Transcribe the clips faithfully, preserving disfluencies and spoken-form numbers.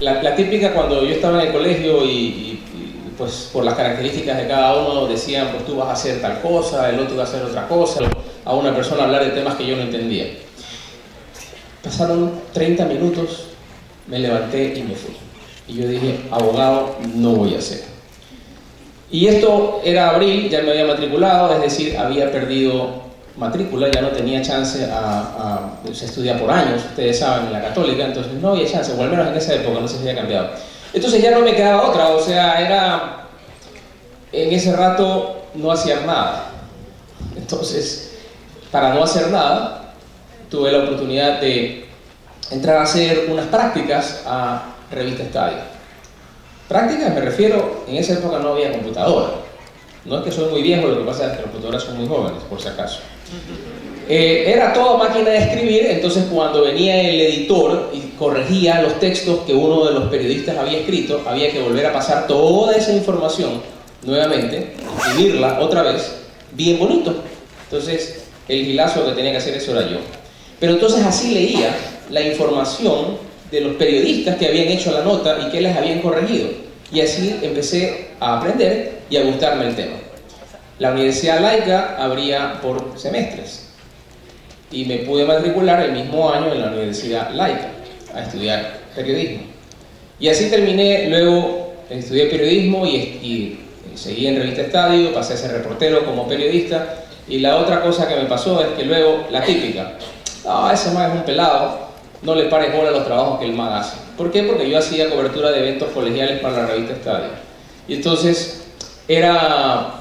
la, la típica cuando yo estaba en el colegio y, y, y pues por las características de cada uno decían, pues tú vas a hacer tal cosa, el otro va a hacer otra cosa, a una persona hablar de temas que yo no entendía. Pasaron treinta minutos, me levanté y me fui. Y yo dije, abogado no voy a ser. Y esto era abril, ya me había matriculado, es decir, había perdido matrícula, ya no tenía chance a, a pues, estudiar por años, ustedes saben, en la católica, entonces no había chance, o al menos en esa época, no sé si había cambiado. Entonces ya no me quedaba otra, o sea, era, en ese rato no hacía nada. Entonces, para no hacer nada, tuve la oportunidad de entrar a hacer unas prácticas a Revista Estadio. Prácticas, me refiero, en esa época no había computadora. No es que soy muy viejo, lo que pasa es que las computadoras son muy jóvenes, por si acaso. Eh, era toda máquina de escribir, entonces cuando venía el editor y corregía los textos que uno de los periodistas había escrito, había que volver a pasar toda esa información nuevamente, escribirla otra vez, bien bonito. Entonces, el gilazo que tenía que hacer eso era yo. Pero entonces así leía la información de los periodistas que habían hecho la nota y que les habían corregido. Y así empecé a aprender y a gustarme el tema. La Universidad Laica abría por semestres y me pude matricular el mismo año en la Universidad Laica a estudiar periodismo. Y así terminé, luego estudié periodismo y, y, y seguí en Revista Estadio, pasé a ser reportero como periodista. Y la otra cosa que me pasó es que luego, la típica, ah, ese man es un pelado, no le pares bola a los trabajos que el man hace. ¿Por qué? Porque yo hacía cobertura de eventos colegiales para la Revista Estadio. Y entonces era,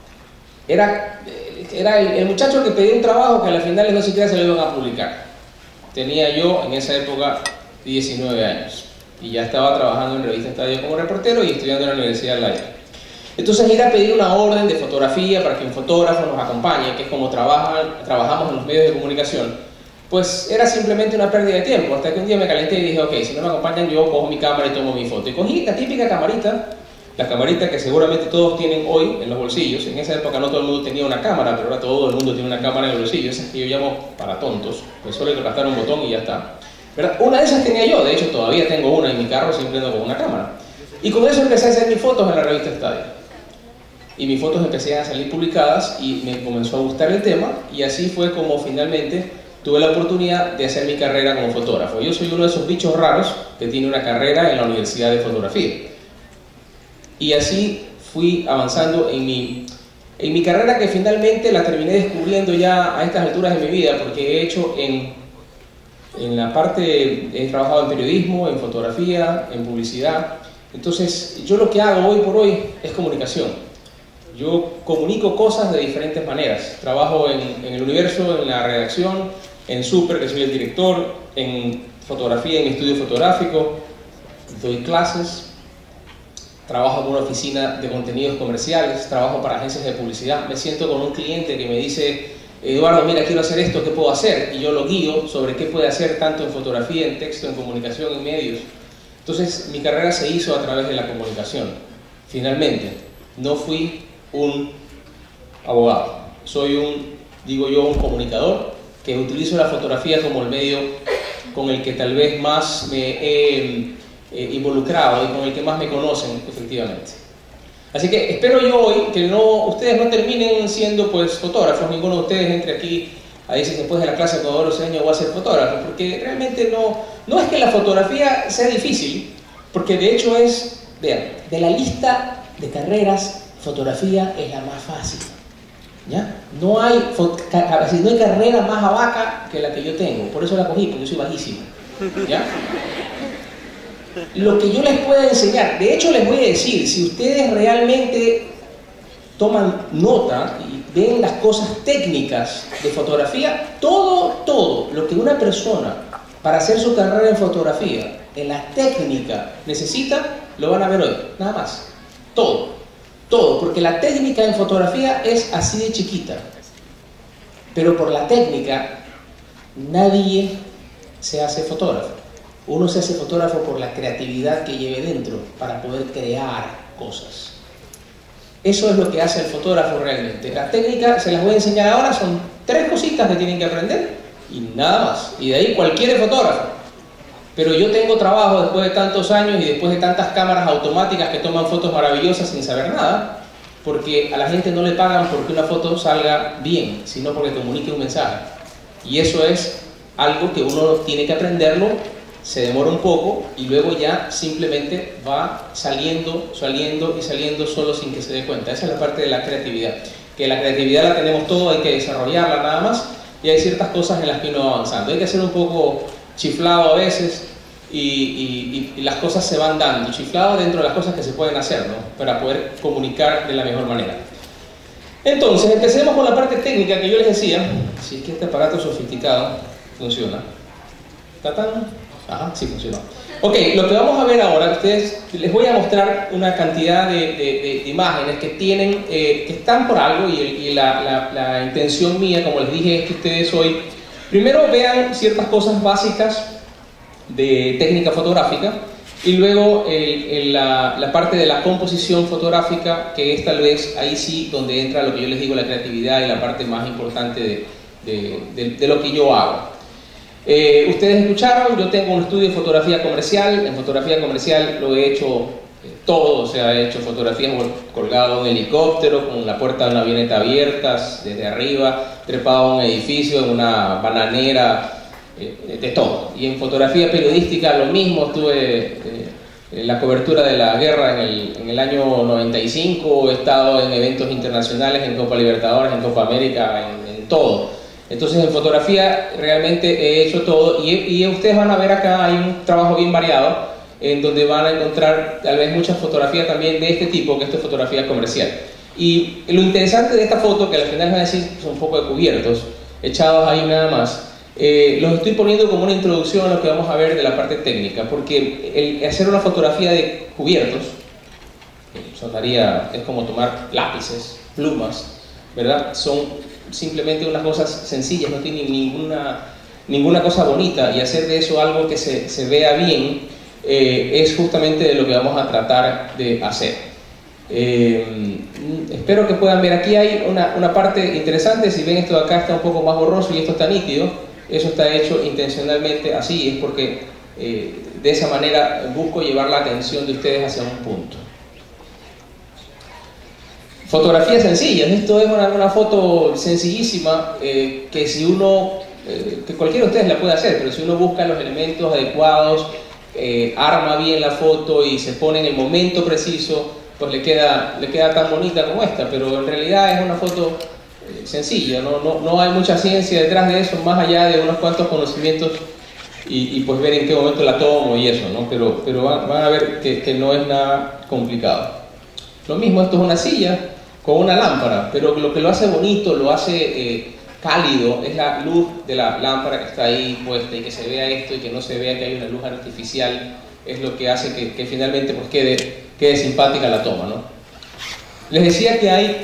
era, era el, el muchacho que pedía un trabajo que a las finales no siquiera se lo iban a publicar. Tenía yo en esa época diecinueve años y ya estaba trabajando en Revista Estadio como reportero y estudiando en la Universidad Laica. Entonces ir a pedir una orden de fotografía para que un fotógrafo nos acompañe, que es como trabajan, trabajamos en los medios de comunicación, pues era simplemente una pérdida de tiempo, hasta que un día me calenté y dije, ok, si no me acompañan yo cojo mi cámara y tomo mi foto. Y cogí la típica camarita, la camarita que seguramente todos tienen hoy en los bolsillos. En esa época no todo el mundo tenía una cámara, pero ahora todo el mundo tiene una cámara en el bolsillo. Esas que yo llamo para tontos, pues solo hay que aplastar un botón y ya está, ¿verdad? Una de esas tenía yo, de hecho todavía tengo una en mi carro, siempre ando con una cámara. Y con eso empecé a hacer mis fotos en la Revista Estadio. Y mis fotos empezaron a salir publicadas y me comenzó a gustar el tema, y así fue como finalmente tuve la oportunidad de hacer mi carrera como fotógrafo. Yo soy uno de esos bichos raros que tiene una carrera en la Universidad de Fotografía. Y así fui avanzando en mi, en mi carrera, que finalmente la terminé descubriendo ya a estas alturas de mi vida, porque he hecho en, en la parte, he trabajado en periodismo, en fotografía, en publicidad. Entonces yo lo que hago hoy por hoy es comunicación. Yo comunico cosas de diferentes maneras. Trabajo en, en El Universo, en la redacción, en Super, que soy el director, en fotografía, en estudio fotográfico, doy clases, trabajo en una oficina de contenidos comerciales, trabajo para agencias de publicidad. Me siento con un cliente que me dice, Eduardo, mira, quiero hacer esto, ¿qué puedo hacer? Y yo lo guío sobre qué puede hacer tanto en fotografía, en texto, en comunicación, en medios. Entonces, mi carrera se hizo a través de la comunicación. Finalmente, no fui un abogado, soy un, digo yo, un comunicador que utilizo la fotografía como el medio con el que tal vez más me he eh, involucrado y con el que más me conocen efectivamente. Así que espero yo hoy que no, ustedes no terminen siendo pues fotógrafos, ninguno de ustedes entre aquí a decir después de la clase de Teodoro Cedeño voy a ser fotógrafo, porque realmente no, no es que la fotografía sea difícil, porque de hecho es, vean, de la lista de carreras, fotografía es la más fácil, ¿ya? No hay, no hay carrera más abaca que la que yo tengo, por eso la cogí, porque yo soy bajísimo, ¿ya? Lo que yo les pueda enseñar, de hecho les voy a decir, si ustedes realmente toman nota y ven las cosas técnicas de fotografía, todo, todo lo que una persona para hacer su carrera en fotografía, en la técnica necesita, lo van a ver hoy, nada más, todo. Todo, porque la técnica en fotografía es así de chiquita, pero por la técnica nadie se hace fotógrafo. Uno se hace fotógrafo por la creatividad que lleve dentro para poder crear cosas. Eso es lo que hace el fotógrafo realmente. La técnica se las voy a enseñar ahora, son tres cositas que tienen que aprender y nada más. Y de ahí cualquier fotógrafo. Pero yo tengo trabajo después de tantos años y después de tantas cámaras automáticas que toman fotos maravillosas sin saber nada, porque a la gente no le pagan porque una foto salga bien, sino porque comunique un mensaje. Y eso es algo que uno tiene que aprenderlo, se demora un poco y luego ya simplemente va saliendo, saliendo y saliendo solo sin que se dé cuenta. Esa es la parte de la creatividad, que la creatividad la tenemos todo, hay que desarrollarla nada más, y hay ciertas cosas en las que uno va avanzando. Hay que ser un poco chiflado a veces y, y, y las cosas se van dando, chiflado dentro de las cosas que se pueden hacer, ¿no? Para poder comunicar de la mejor manera. Entonces, empecemos con la parte técnica que yo les decía. Si es que este aparato sofisticado funciona. ¿Tatán? Ajá, sí funciona. Ok, lo que vamos a ver ahora, ustedes, les voy a mostrar una cantidad de, de, de, de imágenes que tienen, eh, que están por algo, y, y la, la, la intención mía, como les dije, es que ustedes hoy primero vean ciertas cosas básicas de técnica fotográfica y luego el, el, la, la parte de la composición fotográfica, que es tal vez ahí sí donde entra lo que yo les digo, la creatividad y la parte más importante de, de, de, de lo que yo hago. Eh, ustedes escucharon, yo tengo un estudio de fotografía comercial. En fotografía comercial lo he hecho eh, todo, o sea, he hecho fotografías colgado en un helicóptero, con la puerta de una avioneta abierta, desde arriba, trepado a un edificio, en una bananera, eh, de todo. Y en fotografía periodística lo mismo, estuve eh, en la cobertura de la guerra en el, en el año noventa y cinco, he estado en eventos internacionales, en Copa Libertadores, en Copa América, en, en todo. Entonces en fotografía realmente he hecho todo y, y ustedes van a ver acá hay un trabajo bien variado en donde van a encontrar tal vez muchas fotografías también de este tipo, que esto es fotografía comercial. Y lo interesante de esta foto, que al final van a decir son un poco de cubiertos, echados ahí nada más, eh, los estoy poniendo como una introducción a lo que vamos a ver de la parte técnica, porque el hacer una fotografía de cubiertos, sonaría, es como tomar lápices, plumas, ¿verdad? Son simplemente unas cosas sencillas, no tienen ninguna, ninguna cosa bonita, y hacer de eso algo que se, se vea bien eh, es justamente de lo que vamos a tratar de hacer. Eh, espero que puedan ver, aquí hay una, una parte interesante. Si ven, esto de acá está un poco más borroso y esto está nítido, eso está hecho intencionalmente así, es porque eh, de esa manera busco llevar la atención de ustedes hacia un punto. Fotografías sencillas, esto es una, una foto sencillísima eh, que si uno, eh, que cualquiera de ustedes la puede hacer, pero si uno busca los elementos adecuados, eh, arma bien la foto y se pone en el momento preciso, pues le queda, le queda tan bonita como esta, pero en realidad es una foto eh, sencilla, ¿no? No, no hay mucha ciencia detrás de eso, más allá de unos cuantos conocimientos y, y pues ver en qué momento la tomo y eso, ¿no? Pero, pero van, van a ver que, que no es nada complicado. Lo mismo, esto es una silla con una lámpara, pero lo que lo hace bonito, lo hace eh, cálido, es la luz de la lámpara que está ahí puesta, y que se vea esto y que no se vea que hay una luz artificial, es lo que hace que, que finalmente pues quede, quede simpática la toma, ¿no? Les decía que hay,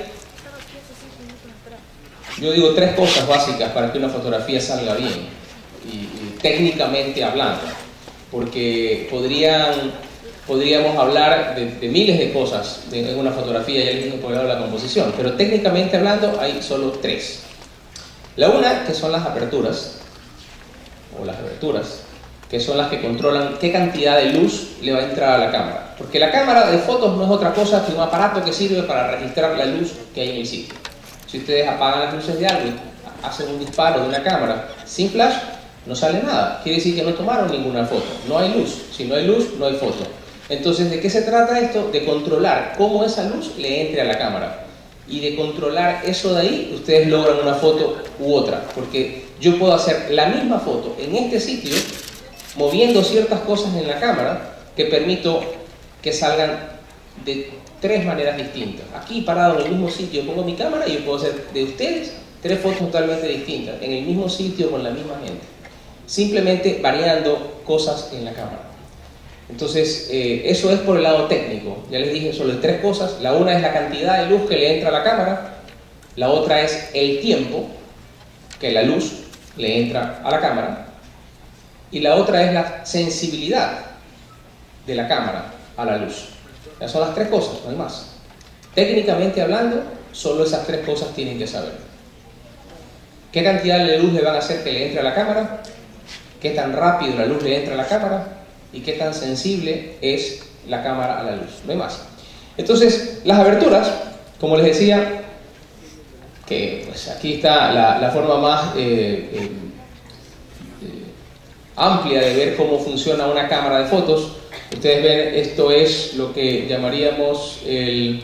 yo digo, tres cosas básicas para que una fotografía salga bien, y, y técnicamente hablando, porque podrían... Podríamos hablar de, de miles de cosas de, en una fotografía, ya les dije por el lado de la composición, pero técnicamente hablando hay solo tres. La una, que son las aperturas, o las aberturas, que son las que controlan qué cantidad de luz le va a entrar a la cámara. Porque la cámara de fotos no es otra cosa que un aparato que sirve para registrar la luz que hay en el sitio. Si ustedes apagan las luces de algo y hacen un disparo de una cámara sin flash, no sale nada. Quiere decir que no tomaron ninguna foto. No hay luz. Si no hay luz, no hay foto. Entonces, ¿de qué se trata esto? De controlar cómo esa luz le entre a la cámara. Y de controlar eso de ahí, ustedes logran una foto u otra. Porque yo puedo hacer la misma foto en este sitio, moviendo ciertas cosas en la cámara, que permito que salgan de tres maneras distintas. Aquí, parado en el mismo sitio, pongo mi cámara y yo puedo hacer de ustedes tres fotos totalmente distintas, en el mismo sitio, con la misma gente. Simplemente variando cosas en la cámara. Entonces, eh, eso es por el lado técnico. Ya les dije sobre tres cosas. La una es la cantidad de luz que le entra a la cámara. La otra es el tiempo que la luz le entra a la cámara. Y la otra es la sensibilidad de la cámara a la luz. Esas son las tres cosas, no hay más. Técnicamente hablando, solo esas tres cosas tienen que saber. ¿Qué cantidad de luz le van a hacer que le entre a la cámara? qué tan rápido la luz le entra a la cámara y qué tan sensible es la cámara a la luz, no hay más. Entonces, las aberturas, como les decía, que pues aquí está la, la forma más eh, eh, eh, amplia de ver cómo funciona una cámara de fotos. Ustedes ven, esto es lo que llamaríamos el...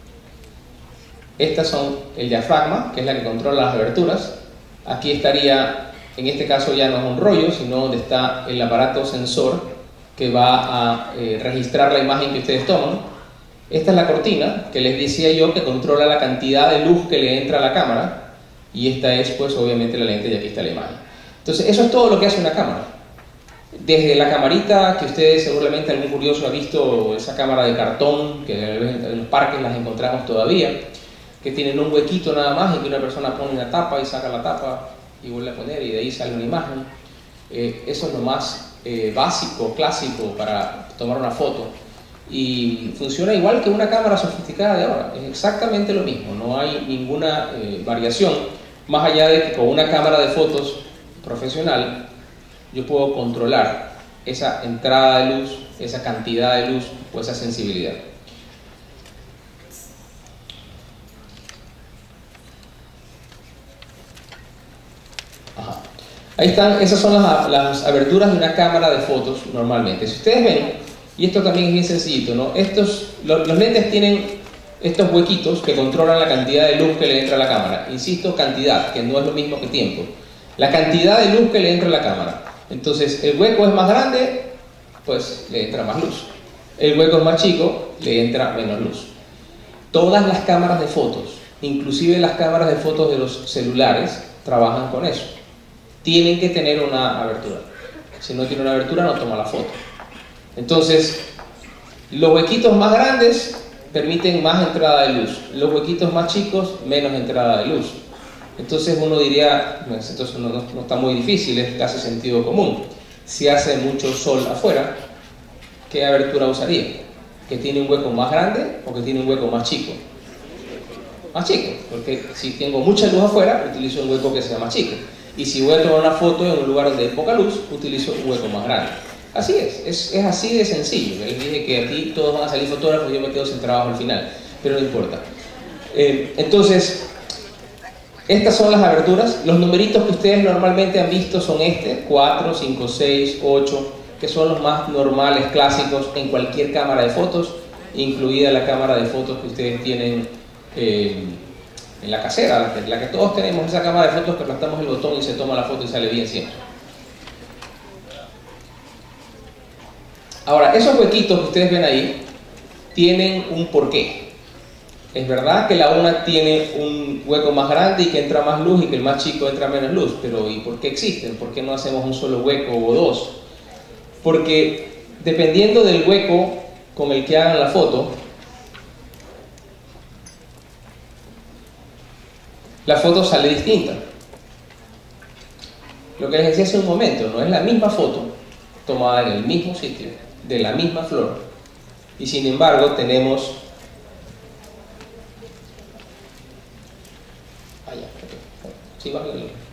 Estas son el diafragma, que es la que controla las aberturas. Aquí estaría, en este caso ya no es un rollo, sino donde está el aparato sensor que va a eh, registrar la imagen que ustedes toman. Esta es la cortina, que les decía yo, que controla la cantidad de luz que le entra a la cámara. Y esta es, pues, obviamente la lente, y aquí está la imagen. Entonces, eso es todo lo que hace una cámara. Desde la camarita, que ustedes seguramente algún curioso ha visto, esa cámara de cartón, que en los parques las encontramos todavía, que tienen un huequito nada más y que una persona pone una tapa y saca la tapa y vuelve a poner y de ahí sale una imagen. Eh, eso es lo más eh, básico, clásico para tomar una foto. Y funciona igual que una cámara sofisticada de ahora, es exactamente lo mismo, no hay ninguna eh, variación, más allá de que con una cámara de fotos profesional yo puedo controlar esa entrada de luz, esa cantidad de luz o esa sensibilidad. Ajá. Ahí están, esas son las, las aberturas de una cámara de fotos normalmente. Si ustedes ven, y esto también es bien sencillito, ¿no? Estos, los, los lentes tienen estos huequitos que controlan la cantidad de luz que le entra a la cámara. Insisto, cantidad, que no es lo mismo que tiempo. La cantidad de luz que le entra a la cámara. Entonces, el hueco es más grande, pues le entra más luz. El hueco es más chico, le entra menos luz. Todas las cámaras de fotos, inclusive las cámaras de fotos de los celulares, trabajan con eso. Tienen que tener una abertura. Si no tiene una abertura, no toma la foto. Entonces, los huequitos más grandes permiten más entrada de luz. Los huequitos más chicos, menos entrada de luz. Entonces uno diría, pues, entonces no, no, no está muy difícil, es casi sentido común. Si hace mucho sol afuera, ¿qué abertura usaría? ¿Que tiene un hueco más grande o que tiene un hueco más chico? Más chico, porque si tengo mucha luz afuera, utilizo un hueco que sea más chico. Y si voy a tomar una foto en un lugar donde hay poca luz, utilizo un hueco más grande. Así es, es, es así de sencillo. Les dije que aquí todos van a salir fotógrafos y yo me quedo sin trabajo al final, pero no importa. Eh, entonces, estas son las aberturas. Los numeritos que ustedes normalmente han visto son este, cuatro, cinco, seis, ocho, que son los más normales, clásicos en cualquier cámara de fotos, incluida la cámara de fotos que ustedes tienen eh, en la casera, la que, la que todos tenemos, esa cámara de fotos que aplastamos el botón y se toma la foto y sale bien siempre. Ahora, esos huequitos que ustedes ven ahí tienen un porqué. Es verdad que la una tiene un hueco más grande y que entra más luz y que el más chico entra menos luz, pero ¿y por qué existen? ¿Por qué no hacemos un solo hueco o dos? Porque dependiendo del hueco con el que hagan la foto, la foto sale distinta. Lo que les decía hace un momento, no es la misma foto tomada en el mismo sitio, de la misma flor, y sin embargo tenemos... Sí, vale.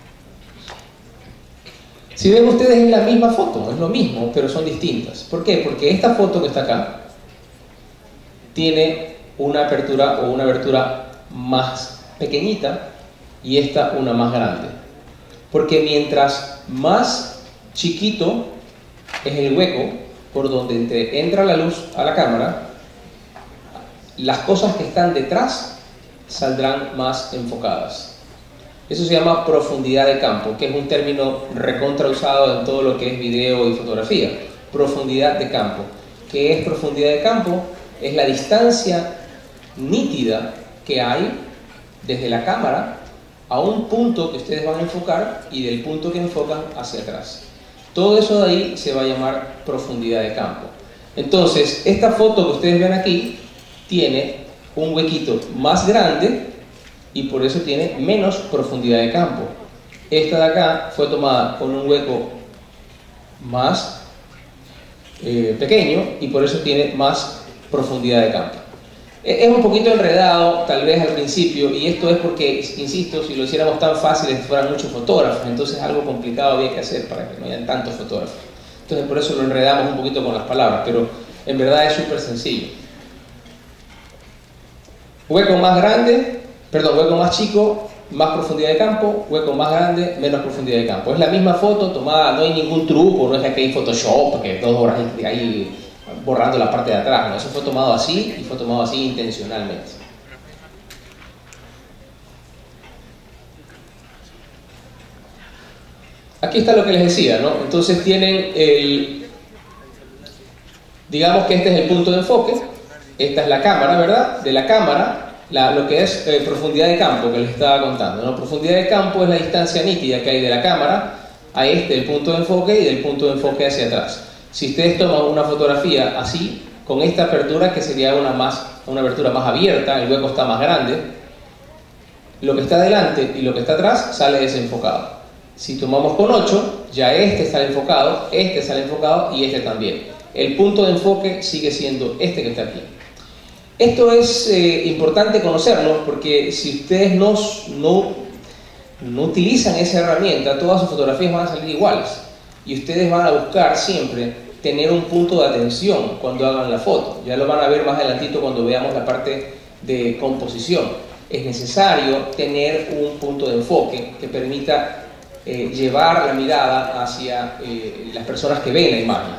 Si ven ustedes es la misma foto, es lo mismo, pero son distintas. ¿Por qué? Porque esta foto que está acá tiene una apertura o una abertura más pequeñita y esta una más grande. Porque mientras más chiquito es el hueco por donde entra la luz a la cámara, las cosas que están detrás saldrán más enfocadas. Eso se llama profundidad de campo, que es un término recontra usado en todo lo que es video y fotografía. Profundidad de campo. ¿Qué es profundidad de campo? Es la distancia nítida que hay desde la cámara a un punto que ustedes van a enfocar y del punto que enfocan hacia atrás. Todo eso de ahí se va a llamar profundidad de campo. Entonces, esta foto que ustedes ven aquí tiene un huequito más grande y por eso tiene menos profundidad de campo. Esta de acá fue tomada con un hueco más eh, pequeño y por eso tiene más profundidad de campo. Es un poquito enredado, tal vez al principio, y esto es porque, insisto, si lo hiciéramos tan fácil, fueran muchos fotógrafos, entonces algo complicado había que hacer para que no hayan tantos fotógrafos. Entonces por eso lo enredamos un poquito con las palabras, pero en verdad es súper sencillo. Hueco más grande, perdón, hueco más chico, más profundidad de campo, hueco más grande, menos profundidad de campo. Es la misma foto tomada, no hay ningún truco, no es que hay Photoshop, que dos horas ahí borrando la parte de atrás, no, eso fue tomado así y fue tomado así intencionalmente. Aquí está lo que les decía, ¿no? Entonces tienen el, digamos que este es el punto de enfoque, esta es la cámara, ¿verdad? De la cámara, la, lo que es eh, profundidad de campo que les estaba contando, ¿no? Profundidad de campo es la distancia nítida que hay de la cámara a este, el punto de enfoque, y del punto de enfoque hacia atrás. Si ustedes toman una fotografía así, con esta apertura, que sería una, más, una abertura más abierta, el hueco está más grande, lo que está delante y lo que está atrás sale desenfocado. Si tomamos con ocho, ya este sale enfocado, este sale enfocado y este también. El punto de enfoque sigue siendo este que está aquí. Esto es eh, importante conocerlo, porque si ustedes no, no, no utilizan esa herramienta, todas sus fotografías van a salir iguales. Y ustedes van a buscar siempre tener un punto de atención cuando hagan la foto. Ya lo van a ver más adelantito cuando veamos la parte de composición. Es necesario tener un punto de enfoque que permita eh, llevar la mirada hacia eh, las personas que ven la imagen.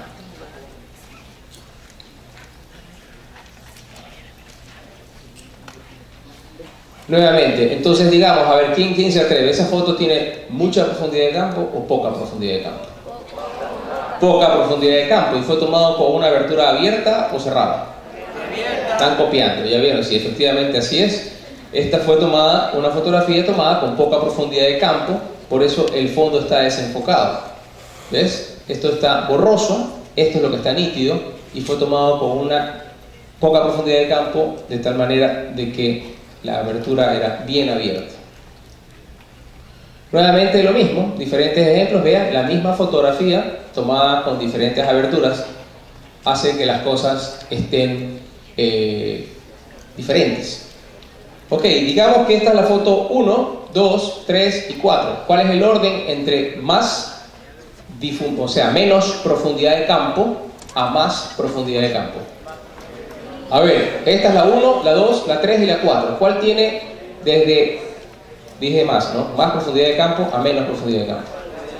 Nuevamente, entonces digamos, a ver, ¿quién, quién se atreve? ¿Esa foto tiene mucha profundidad de campo o poca profundidad de campo? Poca profundidad de campo, y fue tomado con una abertura abierta o cerrada. Abierta. Están copiando, ya vieron, sí, efectivamente así es. Esta fue tomada, una fotografía tomada con poca profundidad de campo, por eso el fondo está desenfocado. ¿Ves? Esto está borroso, esto es lo que está nítido, y fue tomado con una poca profundidad de campo, de tal manera de que la abertura era bien abierta. Nuevamente lo mismo, diferentes ejemplos, vean, la misma fotografía tomada con diferentes aberturas hace que las cosas estén eh, diferentes. Ok, digamos que esta es la foto uno, dos, tres y cuatro. ¿Cuál es el orden entre más, o sea, menos profundidad de campo a más profundidad de campo? A ver, esta es la uno, la dos, la tres y la cuatro. ¿Cuál tiene desde, dije más, ¿no? Más profundidad de campo a menos profundidad de campo?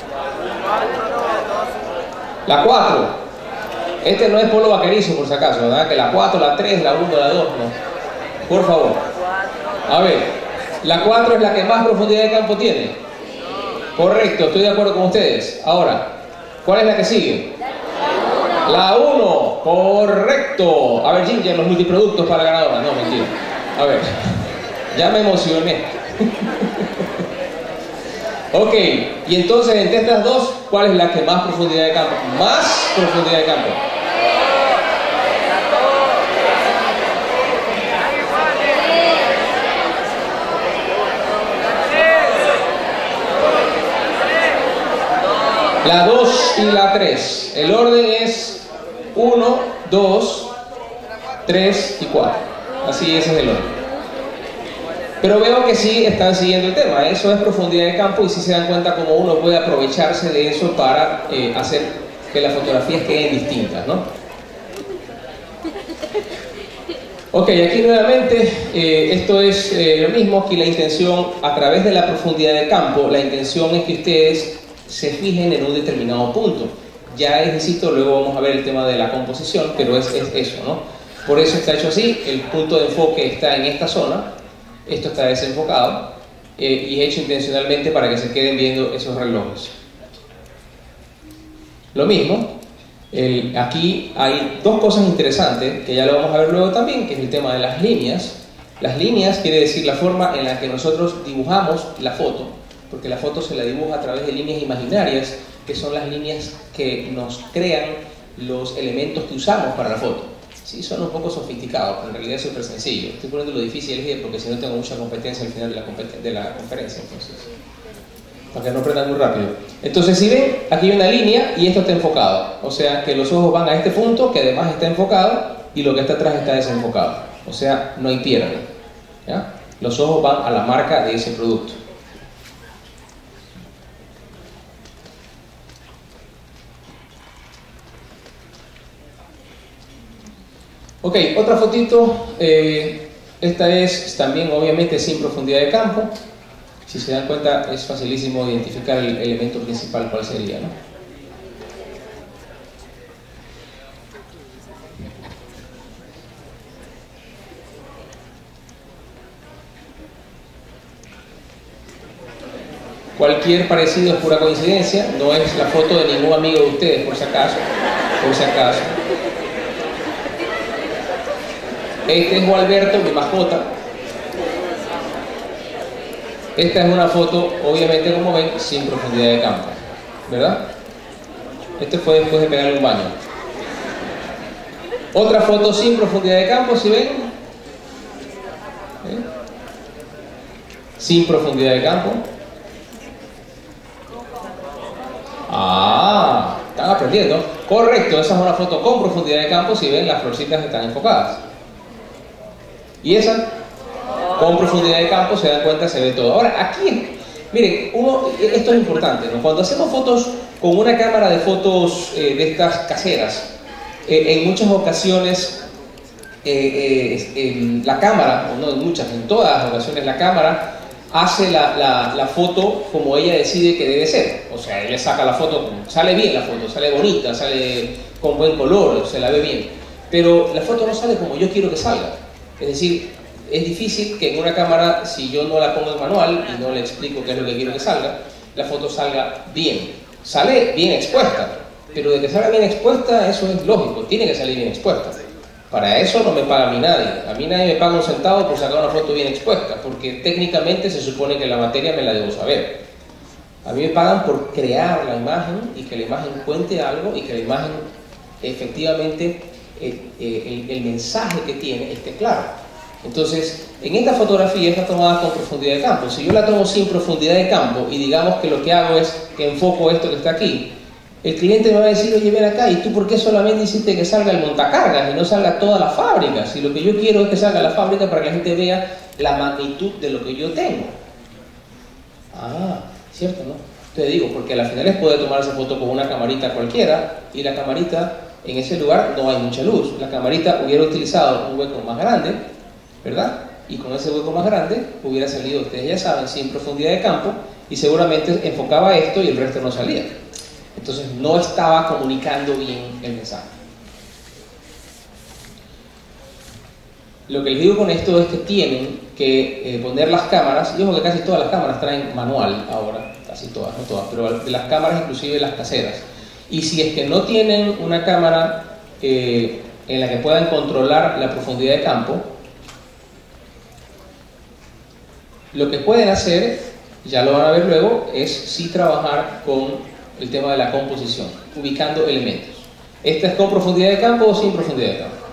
La cuatro. Este no es polo vaquerizo, por si acaso, ¿verdad? Que la cuatro, la tres, la uno, la dos, no. Por favor. A ver, la cuatro es la que más profundidad de campo tiene. Correcto, estoy de acuerdo con ustedes. Ahora, ¿cuál es la que sigue? La uno, correcto. A ver, Ginger, los multiproductos para la ganadora. No, mentira. A ver, ya me emocioné. Ok, y entonces entre estas dos, ¿cuál es la que más profundidad de campo? Más profundidad de campo. La dos y la tres. El orden es uno, dos, tres y cuatro. Así ese es el orden. Pero veo que sí están siguiendo el tema. Eso es profundidad de campo, y si se dan cuenta cómo uno puede aprovecharse de eso para eh, hacer que las fotografías queden distintas, ¿no? Ok, aquí nuevamente eh, esto es eh, lo mismo. Aquí la intención, a través de la profundidad de campo, la intención es que ustedes se fijen en un determinado punto. Ya es, insisto, luego vamos a ver el tema de la composición, pero es, es eso, ¿no? Por eso está hecho así. El punto de enfoque está en esta zona, esto está desenfocado, eh, y es hecho intencionalmente para que se queden viendo esos relojes. Lo mismo, el, aquí hay dos cosas interesantes que ya lo vamos a ver luego también, que es el tema de las líneas. Las líneas quiere decir la forma en la que nosotros dibujamos la foto, porque la foto se la dibuja a través de líneas imaginarias, que son las líneas que nos crean los elementos que usamos para la foto. Sí, son un poco sofisticados, pero en realidad es súper sencillo. Estoy poniendo lo difícil es porque si no tengo mucha competencia al final de la, de la conferencia, entonces, para que no aprendan muy rápido. Entonces, si ven, aquí hay una línea y esto está enfocado. O sea, que los ojos van a este punto, que además está enfocado, y lo que está atrás está desenfocado. O sea, no hay pierde, ¿ya? Los ojos van a la marca de ese producto. Ok, otra fotito. Eh, esta es también obviamente sin profundidad de campo. Si se dan cuenta, es facilísimo identificar el elemento principal, cuál sería, ¿no? Cualquier parecido es pura coincidencia, no es la foto de ningún amigo de ustedes, por si acaso, por si acaso. Este es Gualberto, mi mascota. Esta es una foto, obviamente, como ven, sin profundidad de campo, ¿verdad? Este fue después de pegarle un baño. Otra foto sin profundidad de campo, ¿sí ven? ¿Eh? Sin profundidad de campo. Ah, están aprendiendo. Correcto, esa es una foto con profundidad de campo, si ven las florcitas están enfocadas. Y esa, con profundidad de campo, se dan cuenta, se ve todo. Ahora, aquí, miren, uno, esto es importante, ¿no? Cuando hacemos fotos con una cámara de fotos eh, de estas caseras, eh, en muchas ocasiones eh, eh, eh, la cámara, o no en muchas, en todas las ocasiones la cámara hace la, la, la foto como ella decide que debe ser. O sea, ella saca la foto, sale bien la foto, sale bonita, sale con buen color, se la ve bien. Pero la foto no sale como yo quiero que salga. Es decir, es difícil que en una cámara, si yo no la pongo en manual y no le explico qué es lo que quiero que salga, la foto salga bien. Sale bien expuesta, pero de que salga bien expuesta, eso es lógico, tiene que salir bien expuesta. Para eso no me paga a mí nadie. A mí nadie me paga un centavo por sacar una foto bien expuesta, porque técnicamente se supone que la materia me la debo saber. A mí me pagan por crear la imagen y que la imagen cuente algo y que la imagen efectivamente el, el, el mensaje que tiene esté claro. Entonces, en esta fotografía está tomada con profundidad de campo. Si yo la tomo sin profundidad de campo y digamos que lo que hago es que enfoco esto que está aquí, el cliente me va a decir, oye, ven acá, ¿y tú por qué solamente hiciste que salga el montacargas y no salga toda la fábrica? Si lo que yo quiero es que salga la fábrica para que la gente vea la magnitud de lo que yo tengo. Ah, cierto, ¿no? Te digo, porque al final es poder tomar esa foto con una camarita cualquiera y la camarita, en ese lugar no hay mucha luz. La camarita hubiera utilizado un hueco más grande, ¿verdad? Y con ese hueco más grande hubiera salido, ustedes ya saben, sin profundidad de campo y seguramente enfocaba esto y el resto no salía. Entonces no estaba comunicando bien el mensaje. Lo que les digo con esto es que tienen que eh, poner las cámaras, y ojo que casi todas las cámaras traen manual ahora, casi todas, no todas, pero de las cámaras inclusive las caseras. Y si es que no tienen una cámara eh, en la que puedan controlar la profundidad de campo, lo que pueden hacer, ya lo van a ver luego, es sí trabajar con el tema de la composición, ubicando elementos. ¿Esta es con profundidad de campo o sin profundidad de campo?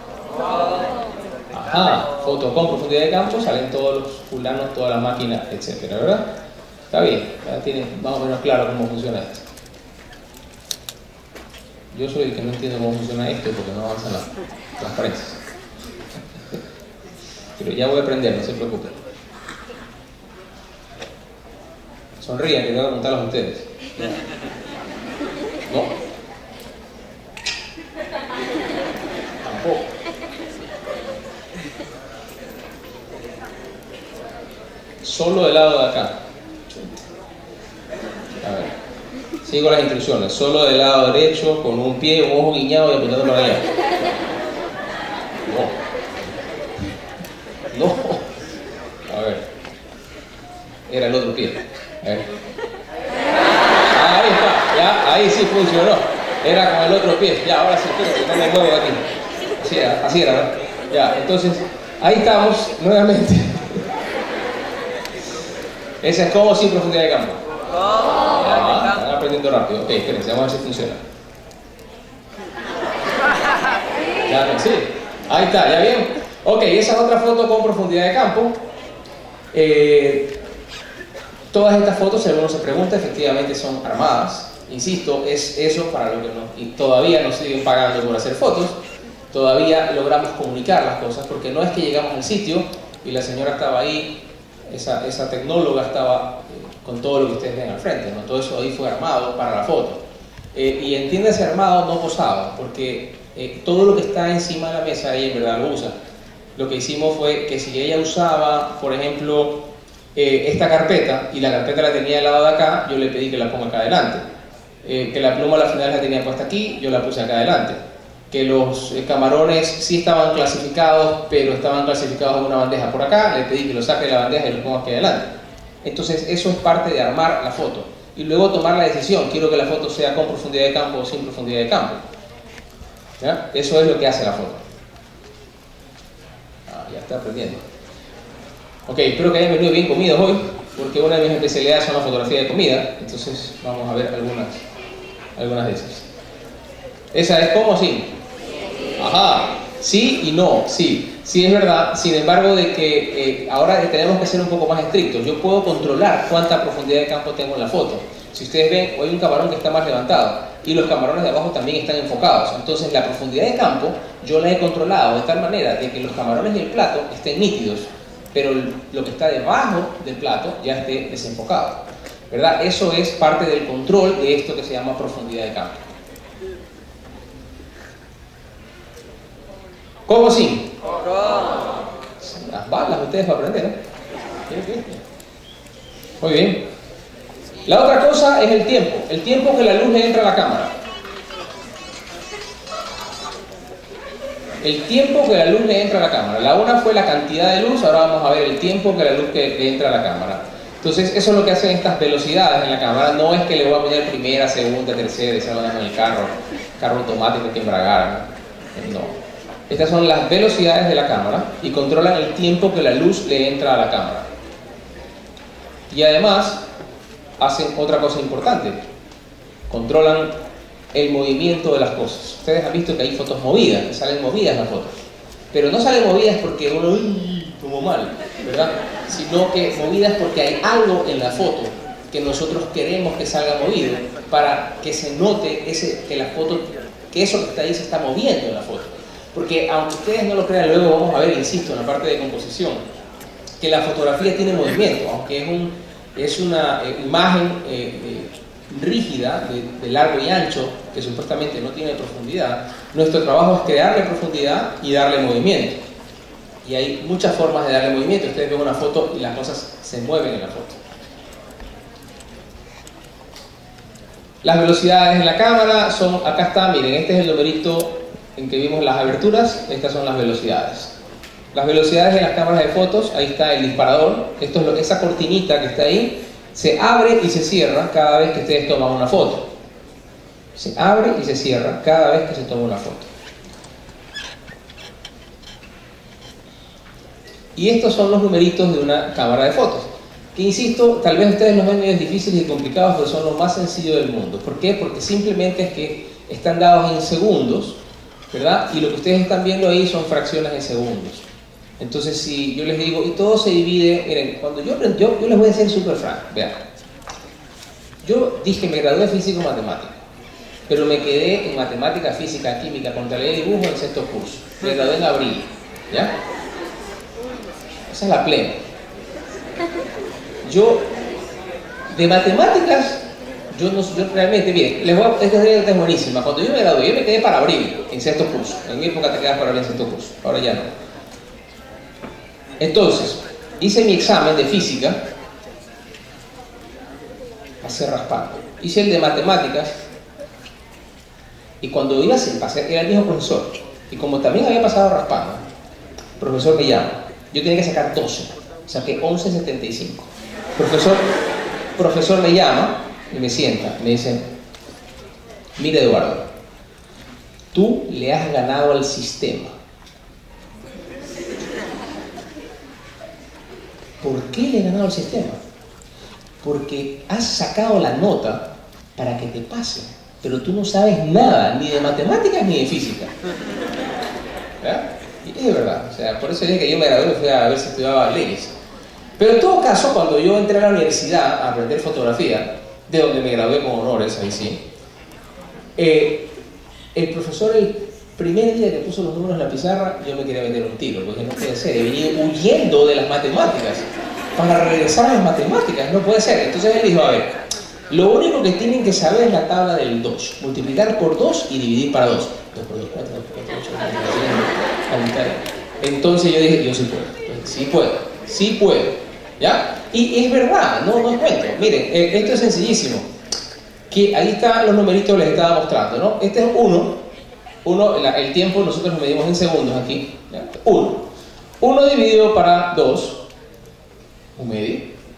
Ajá, foto con profundidad de campo, salen todos los fulanos, toda la máquina, etcétera, ¿verdad? Está bien, ya tienes más o menos claro cómo funciona esto. Yo soy el que no entiende cómo funciona esto porque no avanzan las transparencias. Pero ya voy a aprender, no se preocupen. Sonrían, que tengo que contarlos a ustedes. ¿No? Tampoco. Solo del lado de acá. A ver. Sigo las instrucciones. Solo del lado derecho, con un pie, un ojo guiñado y apuntando para allá. No. No. A ver. Era el otro pie. A ver. Ah, ahí está. Ya, ahí sí funcionó. Era con el otro pie. Ya, ahora sí, espérate, no me muevo de aquí. Así era, así era, ¿no? Ya, entonces, ahí estamos nuevamente. Ese es como sin profundidad de campo. Ah, están aprendiendo rápido. Ok, espérense, vamos a ver si funciona. Ya, sí. Ahí está, ¿ya bien? Ok, esa es otra foto con profundidad de campo. Eh, todas estas fotos, si alguno se pregunta, efectivamente son armadas. Insisto, es eso para lo que no, y todavía nos siguen pagando por hacer fotos. todavía logramos comunicar las cosas, porque no es que llegamos al sitio y la señora estaba ahí, esa, esa tecnóloga estaba eh, con todo lo que ustedes ven al frente, ¿no? Todo eso ahí fue armado para la foto. Eh, y entiéndase armado, no posado, porque eh, todo lo que está encima de la mesa ella en verdad lo usa. Lo que hicimos fue que si ella usaba, por ejemplo, eh, esta carpeta, y la carpeta la tenía al lado de acá, yo le pedí que la ponga acá adelante. Eh, que la pluma a la final la tenía puesta aquí, yo la puse acá adelante. Que los eh, camarones sí estaban clasificados, pero estaban clasificados en una bandeja por acá, le pedí que lo saque de la bandeja y lo ponga aquí adelante. Entonces eso es parte de armar la foto. Y luego tomar la decisión, quiero que la foto sea con profundidad de campo o sin profundidad de campo. ¿Ya? Eso es lo que hace la foto. Ah, ya está aprendiendo. Ok, espero que hayan venido bien comidos hoy, porque una de mis especialidades son la fotografía de comida. Entonces vamos a ver algunas, algunas de esas. ¿Esa es cómo? Sí. Ajá, sí y no, sí. Sí es verdad, sin embargo de que eh, ahora tenemos que ser un poco más estrictos. Yo puedo controlar cuánta profundidad de campo tengo en la foto. Si ustedes ven, hoy hay un camarón que está más levantado y los camarones de abajo también están enfocados. Entonces la profundidad de campo yo la he controlado de tal manera de que los camarones y el plato estén nítidos, pero lo que está debajo del plato ya esté desenfocado, ¿verdad? Eso es parte del control de esto que se llama profundidad de campo. ¿Cómo sí? Las balas ustedes para aprender, ¿eh? Muy bien. La otra cosa es el tiempo. El tiempo que la luz le entra a la cámara. El tiempo que la luz le entra a la cámara. La una fue la cantidad de luz, ahora vamos a ver el tiempo que la luz que le entra a la cámara. Entonces, eso es lo que hacen estas velocidades en la cámara. No es que le voy a poner primera, segunda, tercera, y se van en el carro, carro automático que embragar. No. Estas son las velocidades de la cámara y controlan el tiempo que la luz le entra a la cámara. Y además hacen otra cosa importante: controlan el movimiento de las cosas. Ustedes han visto que hay fotos movidas, que salen movidas las fotos, pero no salen movidas porque uno, uy, como mal, ¿verdad? Sino que movidas porque hay algo en la foto que nosotros queremos que salga movido para que se note ese, que la foto, que eso que está ahí se está moviendo en la foto. Porque aunque ustedes no lo crean, luego vamos a ver, insisto, en la parte de composición, que la fotografía tiene movimiento, aunque es, un, es una eh, imagen eh, eh, rígida, de, de largo y ancho, que supuestamente no tiene profundidad. Nuestro trabajo es crearle profundidad y darle movimiento. Y hay muchas formas de darle movimiento. Ustedes ven una foto y las cosas se mueven en la foto. Las velocidades en la cámara son, acá está, miren, este es el numerito en que vimos las aberturas, estas son las velocidades. Las velocidades en las cámaras de fotos, ahí está el disparador, esto es lo, esa cortinita que está ahí, se abre y se cierra cada vez que ustedes toman una foto. Se abre y se cierra cada vez que se toma una foto. Y estos son los numeritos de una cámara de fotos, que insisto, tal vez ustedes los ven medio difíciles y complicados, pero son lo más sencillo del mundo. ¿Por qué? Porque simplemente es que están dados en segundos, ¿verdad? Y lo que ustedes están viendo ahí son fracciones de segundos. Entonces, si yo les digo, y todo se divide, miren, cuando yo aprendí, yo, yo les voy a decir súper franco, vean. Yo dije, me gradué de físico-matemático, pero me quedé en matemática, física, química, contabilidad y dibujo en sexto curso. Me gradué en abril, ¿ya? Esa es la plena. Yo, de matemáticas, Yo, no, yo realmente, bien, les voy a, esta anécdota es buenísima. Cuando yo me gradué, yo me quedé para abril en sexto curso. En mi época te quedas para abril en sexto curso, ahora ya no. Entonces, hice mi examen de física, pasé raspando. Hice el de matemáticas, y cuando iba a pasar, era el mismo profesor. Y como también había pasado raspando, el profesor me llama. Yo tenía que sacar doce, saqué once setenta y cinco. Profesor, profesor me llama y me sienta, me dice, mire Eduardo, tú le has ganado al sistema. ¿Por qué le he ganado al sistema? Porque has sacado la nota para que te pase, pero tú no sabes nada, ni de matemáticas ni de física. ¿Verdad? Y es de verdad, o sea, por eso dije que yo me gradué y fui a ver si estudiaba leyes. Pero en todo caso, cuando yo entré a la universidad a aprender fotografía, de donde me gradué con honores, ahí sí, eh, el profesor, el, Primer día que puso los números en la pizarra, yo me quería meter un tiro, porque no puede ser. He venido huyendo de las matemáticas para regresar a las matemáticas, no puede ser. Entonces él dijo, a ver, lo único que tienen que saber es la tabla del dos. Multiplicar por dos y dividir para dos. dos por dos, cuatro, dos por cuatro, ocho, nueve, diez. Entonces yo dije, yo sí puedo. Sí puedo, sí puedo. ¿Ya? Y es verdad, no, no es cuento. Miren, eh, esto es sencillísimo. Que ahí están los numeritos que les estaba mostrando, ¿no? Este es uno. uno la, el tiempo nosotros lo medimos en segundos aquí. uno. uno dividido para dos. Un medio.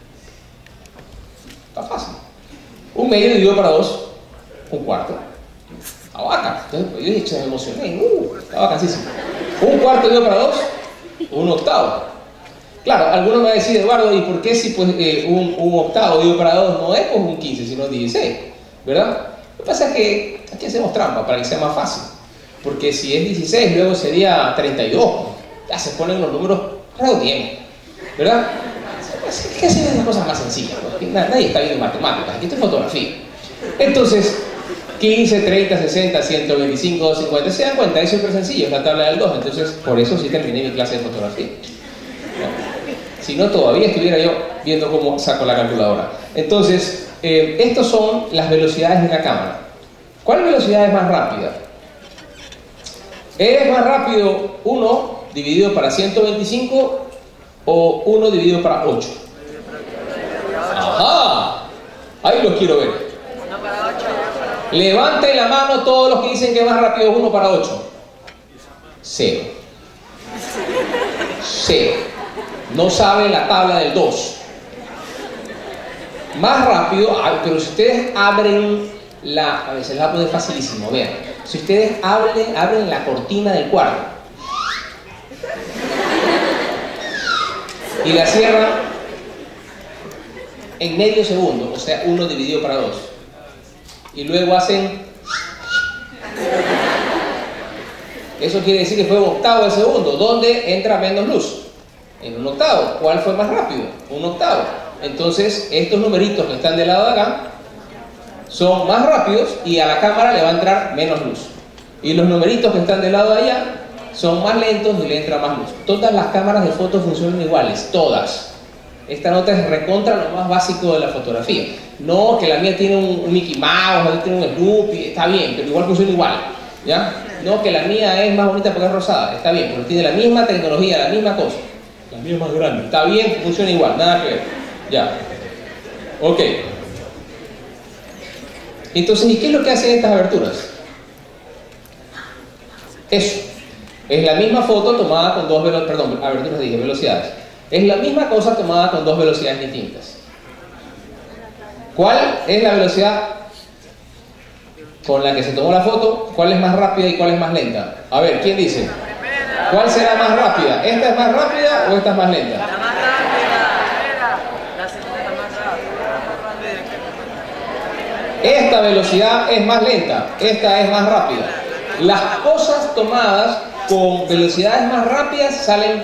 Está fácil. Un medio dividido para dos. Un cuarto. Está vaca. Entonces, pues, yo dije, me emocioné. Uh, está vacancísimo. Un cuarto dividido para dos. Un octavo. Claro, algunos me van a decir, Eduardo, ¿y por qué si pues, eh, un, un octavo dividido para dos no es pues, un quince, sino dieciséis? ¿Verdad? Lo que pasa es que aquí hacemos trampa para que sea más fácil. Porque si es dieciséis, luego sería treinta y dos. Ya se ponen los números, reduciendo. ¿Verdad? Es que hacen las cosas más sencillas. Pues. Nadie está viendo matemáticas, aquí esto es fotografía. Entonces, quince, treinta, sesenta, ciento veinticinco, cincuenta, ¿se dan cuenta? Es súper sencillo, es la tabla del dos. Entonces, por eso sí terminé mi clase de fotografía. ¿No? Si no, todavía estuviera yo viendo cómo saco la calculadora. Entonces, eh, estas son las velocidades de la cámara. ¿Cuál velocidad es más rápida? ¿Es más rápido uno dividido para ciento veinticinco o uno dividido para ocho? ¡Ajá! Ahí los quiero ver. Levanten la mano todos los que dicen que es más rápido uno para ocho. Cero. Cero. No saben la tabla del dos. Más rápido, pero si ustedes abren la... A ver, se les va a poner facilísimo, vean. Si ustedes abren, abren la cortina del cuarto y la cierran en medio segundo, o sea, uno dividido para dos, y luego hacen... Eso quiere decir que fue un octavo de segundo. ¿Dónde entra menos luz? En un octavo. ¿Cuál fue más rápido? Un octavo. Entonces, estos numeritos que están del lado de acá son más rápidos y a la cámara le va a entrar menos luz. Y los numeritos que están del lado de allá son más lentos y le entra más luz. Todas las cámaras de fotos funcionan iguales, todas. Esta nota es recontra lo más básico de la fotografía. No que la mía tiene un, un Mickey Mouse, la tiene un Snoopy, está bien, pero igual funciona igual. ¿Ya? No que la mía es más bonita porque es rosada, está bien, pero tiene la misma tecnología, la misma cosa. La mía es más grande. Está bien, funciona igual, nada que ver. Ya. Ok. Entonces, ¿y qué es lo que hacen estas aberturas? Eso. Es la misma foto tomada con dos velocidades, perdón, aberturas dije, velocidades. Es la misma cosa tomada con dos velocidades distintas. ¿Cuál es la velocidad con la que se tomó la foto? ¿Cuál es más rápida y cuál es más lenta? A ver, ¿quién dice? ¿Cuál será más rápida? ¿Esta es más rápida o esta es más lenta? La más rápida. La segunda es la más rápida. Esta velocidad es más lenta, esta es más rápida. Las cosas tomadas con velocidades más rápidas salen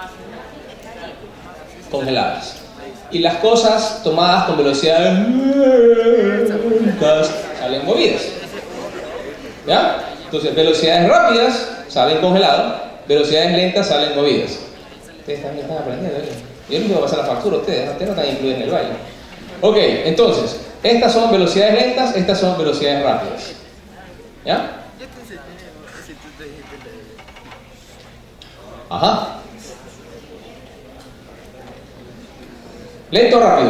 congeladas. Y las cosas tomadas con velocidades lentas salen movidas. ¿Ya? Entonces, velocidades rápidas salen congeladas, velocidades lentas salen movidas. Ustedes también están aprendiendo, ¿eh? Yo les voy a pasar la factura a ustedes, ustedes no están incluidos en el baile. Ok, entonces, estas son velocidades lentas, estas son velocidades rápidas. ¿Ya? Ajá. ¿Lento o rápido?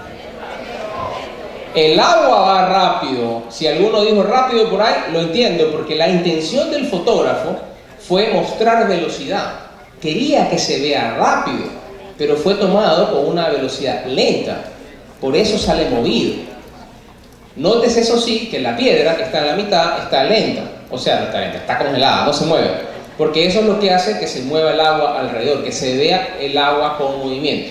El agua va rápido. Si alguno dijo rápido por ahí, lo entiendo, porque la intención del fotógrafo fue mostrar velocidad. Quería que se vea rápido, pero fue tomado con una velocidad lenta. Por eso sale movido. Nótese eso sí, que la piedra que está en la mitad está lenta. O sea, no está lenta, está congelada, no se mueve. Porque eso es lo que hace que se mueva el agua alrededor, que se vea el agua con movimiento.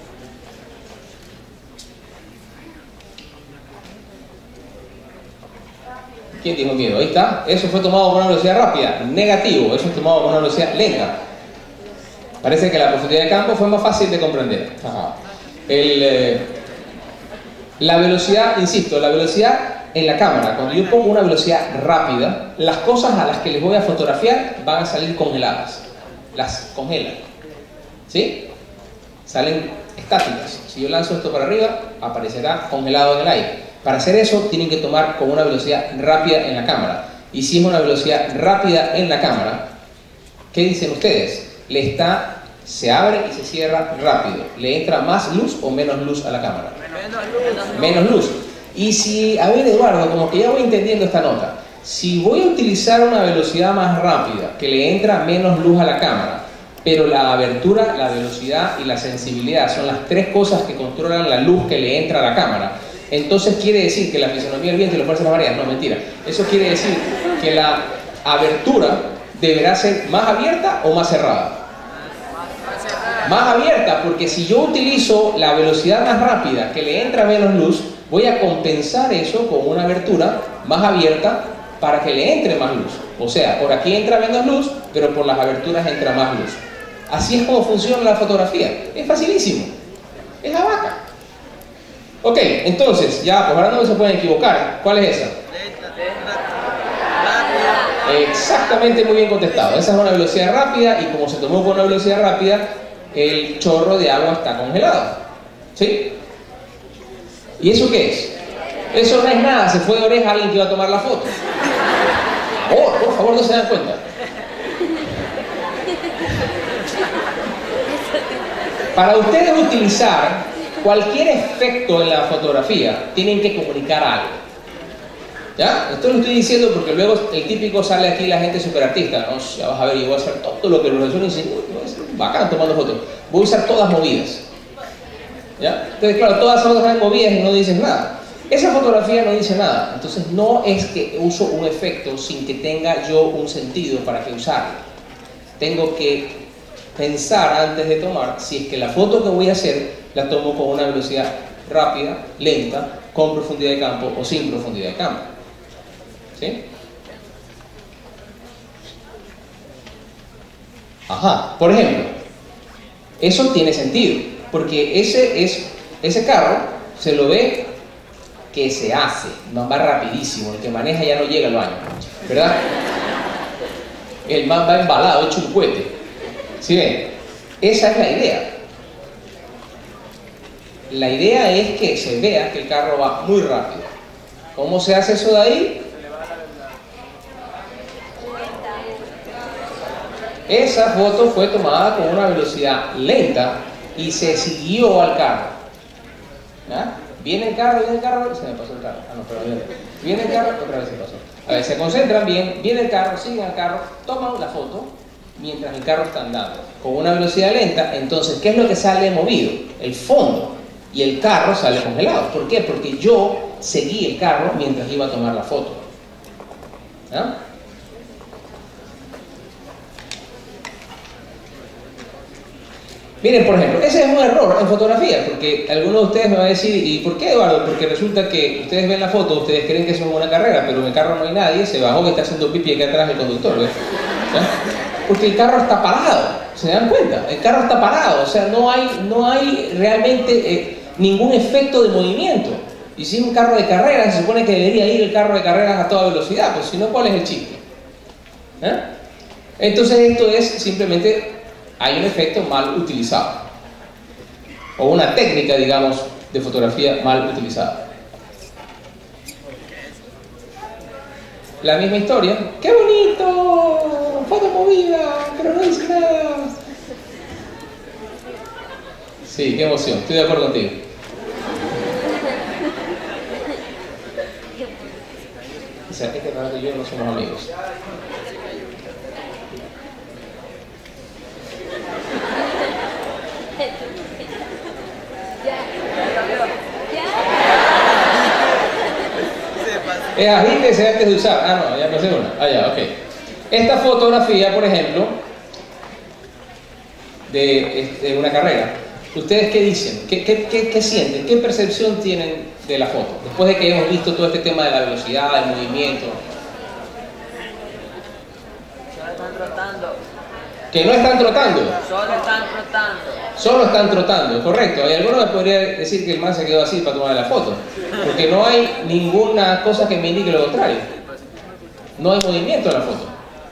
¿Quién dijo miedo? Ahí está. Eso fue tomado con una velocidad rápida. Negativo. Eso es tomado con una velocidad lenta. Parece que la profundidad de campo fue más fácil de comprender. Ajá. El, eh, la velocidad, insisto, la velocidad en la cámara, cuando yo pongo una velocidad rápida, las cosas a las que les voy a fotografiar van a salir congeladas. Las congelan. ¿Sí? Salen estáticas. Si yo lanzo esto para arriba, aparecerá congelado en el aire. Para hacer eso, tienen que tomar con una velocidad rápida en la cámara. Y si es una velocidad rápida en la cámara, ¿qué dicen ustedes? Le está, se abre y se cierra rápido. ¿Le entra más luz o menos luz a la cámara? Menos luz. Menos luz. Y si, a ver Eduardo, como que ya voy entendiendo esta nota. Si voy a utilizar una velocidad más rápida, que le entra menos luz a la cámara, pero la abertura, la velocidad y la sensibilidad son las tres cosas que controlan la luz que le entra a la cámara, entonces quiere decir que la fisonomía del viento y las fuerzas varias, no, mentira. Eso quiere decir que la abertura deberá ser más abierta o más cerrada. Más abierta, porque si yo utilizo la velocidad más rápida que le entra menos luz, voy a compensar eso con una abertura más abierta para que le entre más luz. O sea, por aquí entra menos luz, pero por las aberturas entra más luz. Así es como funciona la fotografía. Es facilísimo. Es la vaca. Ok, entonces, ya, pues ahora no se pueden equivocar. ¿Cuál es esa? Exactamente, muy bien contestado. Esa es una velocidad rápida y como se tomó con una velocidad rápida, el chorro de agua está congelado. ¿Sí? ¿Y eso qué es? Eso no es nada, se fue de oreja a alguien que iba a tomar la foto. Oh, por favor, no se dan cuenta. Para ustedes utilizar cualquier efecto en la fotografía, tienen que comunicar algo. ¿Ya? Esto lo estoy diciendo porque luego el típico sale aquí la gente superartista. No, ya vas a ver, yo voy a hacer todo lo que los profesores dicen. Voy a ser bacán tomando fotos. Voy a usar todas movidas. ¿Ya? Entonces, claro, todas son otras movidas y no dicen nada. Esa fotografía no dice nada. Entonces, no es que uso un efecto sin que tenga yo un sentido para que usarlo. Tengo que pensar antes de tomar si es que la foto que voy a hacer la tomo con una velocidad rápida, lenta, con profundidad de campo o sin profundidad de campo. ¿Sí? Ajá, por ejemplo, eso tiene sentido, porque ese, es, ese carro se lo ve que se hace, man va rapidísimo, el que maneja ya no llega al baño, ¿verdad? El man va embalado, hecho un cohete. ¿Sí ven? Esa es la idea. La idea es que se vea que el carro va muy rápido. ¿Cómo se hace eso de ahí? Esa foto fue tomada con una velocidad lenta y se siguió al carro. ¿Ya? Viene el carro, viene el carro, se me pasó el carro. Ah, no, pero viene. Viene el carro, otra vez se pasó. A ver, se concentran bien, viene el carro, siguen al carro, toman la foto mientras el carro está andando con una velocidad lenta. Entonces, ¿qué es lo que sale movido? El fondo. Y el carro sale congelado. ¿Por qué? Porque yo seguí el carro mientras iba a tomar la foto. ¿Ah? Miren, por ejemplo, ese es un error en fotografía, porque algunos de ustedes me van a decir, ¿y por qué, Eduardo? Porque resulta que ustedes ven la foto, ustedes creen que es una buena carrera, pero en el carro no hay nadie, se bajó que está haciendo pipi aquí atrás el conductor, ¿ves? ¿Ah? Porque el carro está parado, ¿se dan cuenta? El carro está parado, o sea, no hay, no hay realmente eh, ningún efecto de movimiento. Y si es un carro de carreras, se supone que debería ir el carro de carreras a toda velocidad, pues si no, ¿cuál es el chiste? ¿Eh? Entonces esto es simplemente, hay un efecto mal utilizado. O una técnica, digamos, de fotografía mal utilizada. La misma historia. ¡Qué bonito! Foto movida, pero no dice nada. Sí, qué emoción. Estoy de acuerdo contigo. O sea, este rato y yo no somos amigos. Es agítese antes de usar. Ah, no, ya pasé una. Ah, ya, ok. Esta fotografía, por ejemplo, de, de una carrera. ¿Ustedes qué dicen? ¿Qué, qué, qué, qué sienten? ¿Qué percepción tienen de la foto? Después de que hemos visto todo este tema de la velocidad, el movimiento. Se están rotando. Que no están trotando. Solo están trotando. Solo están trotando, correcto. Hay algunos que podría decir que el man se quedó así para tomar la foto. Porque no hay ninguna cosa que me indique lo contrario. No hay movimiento en la foto.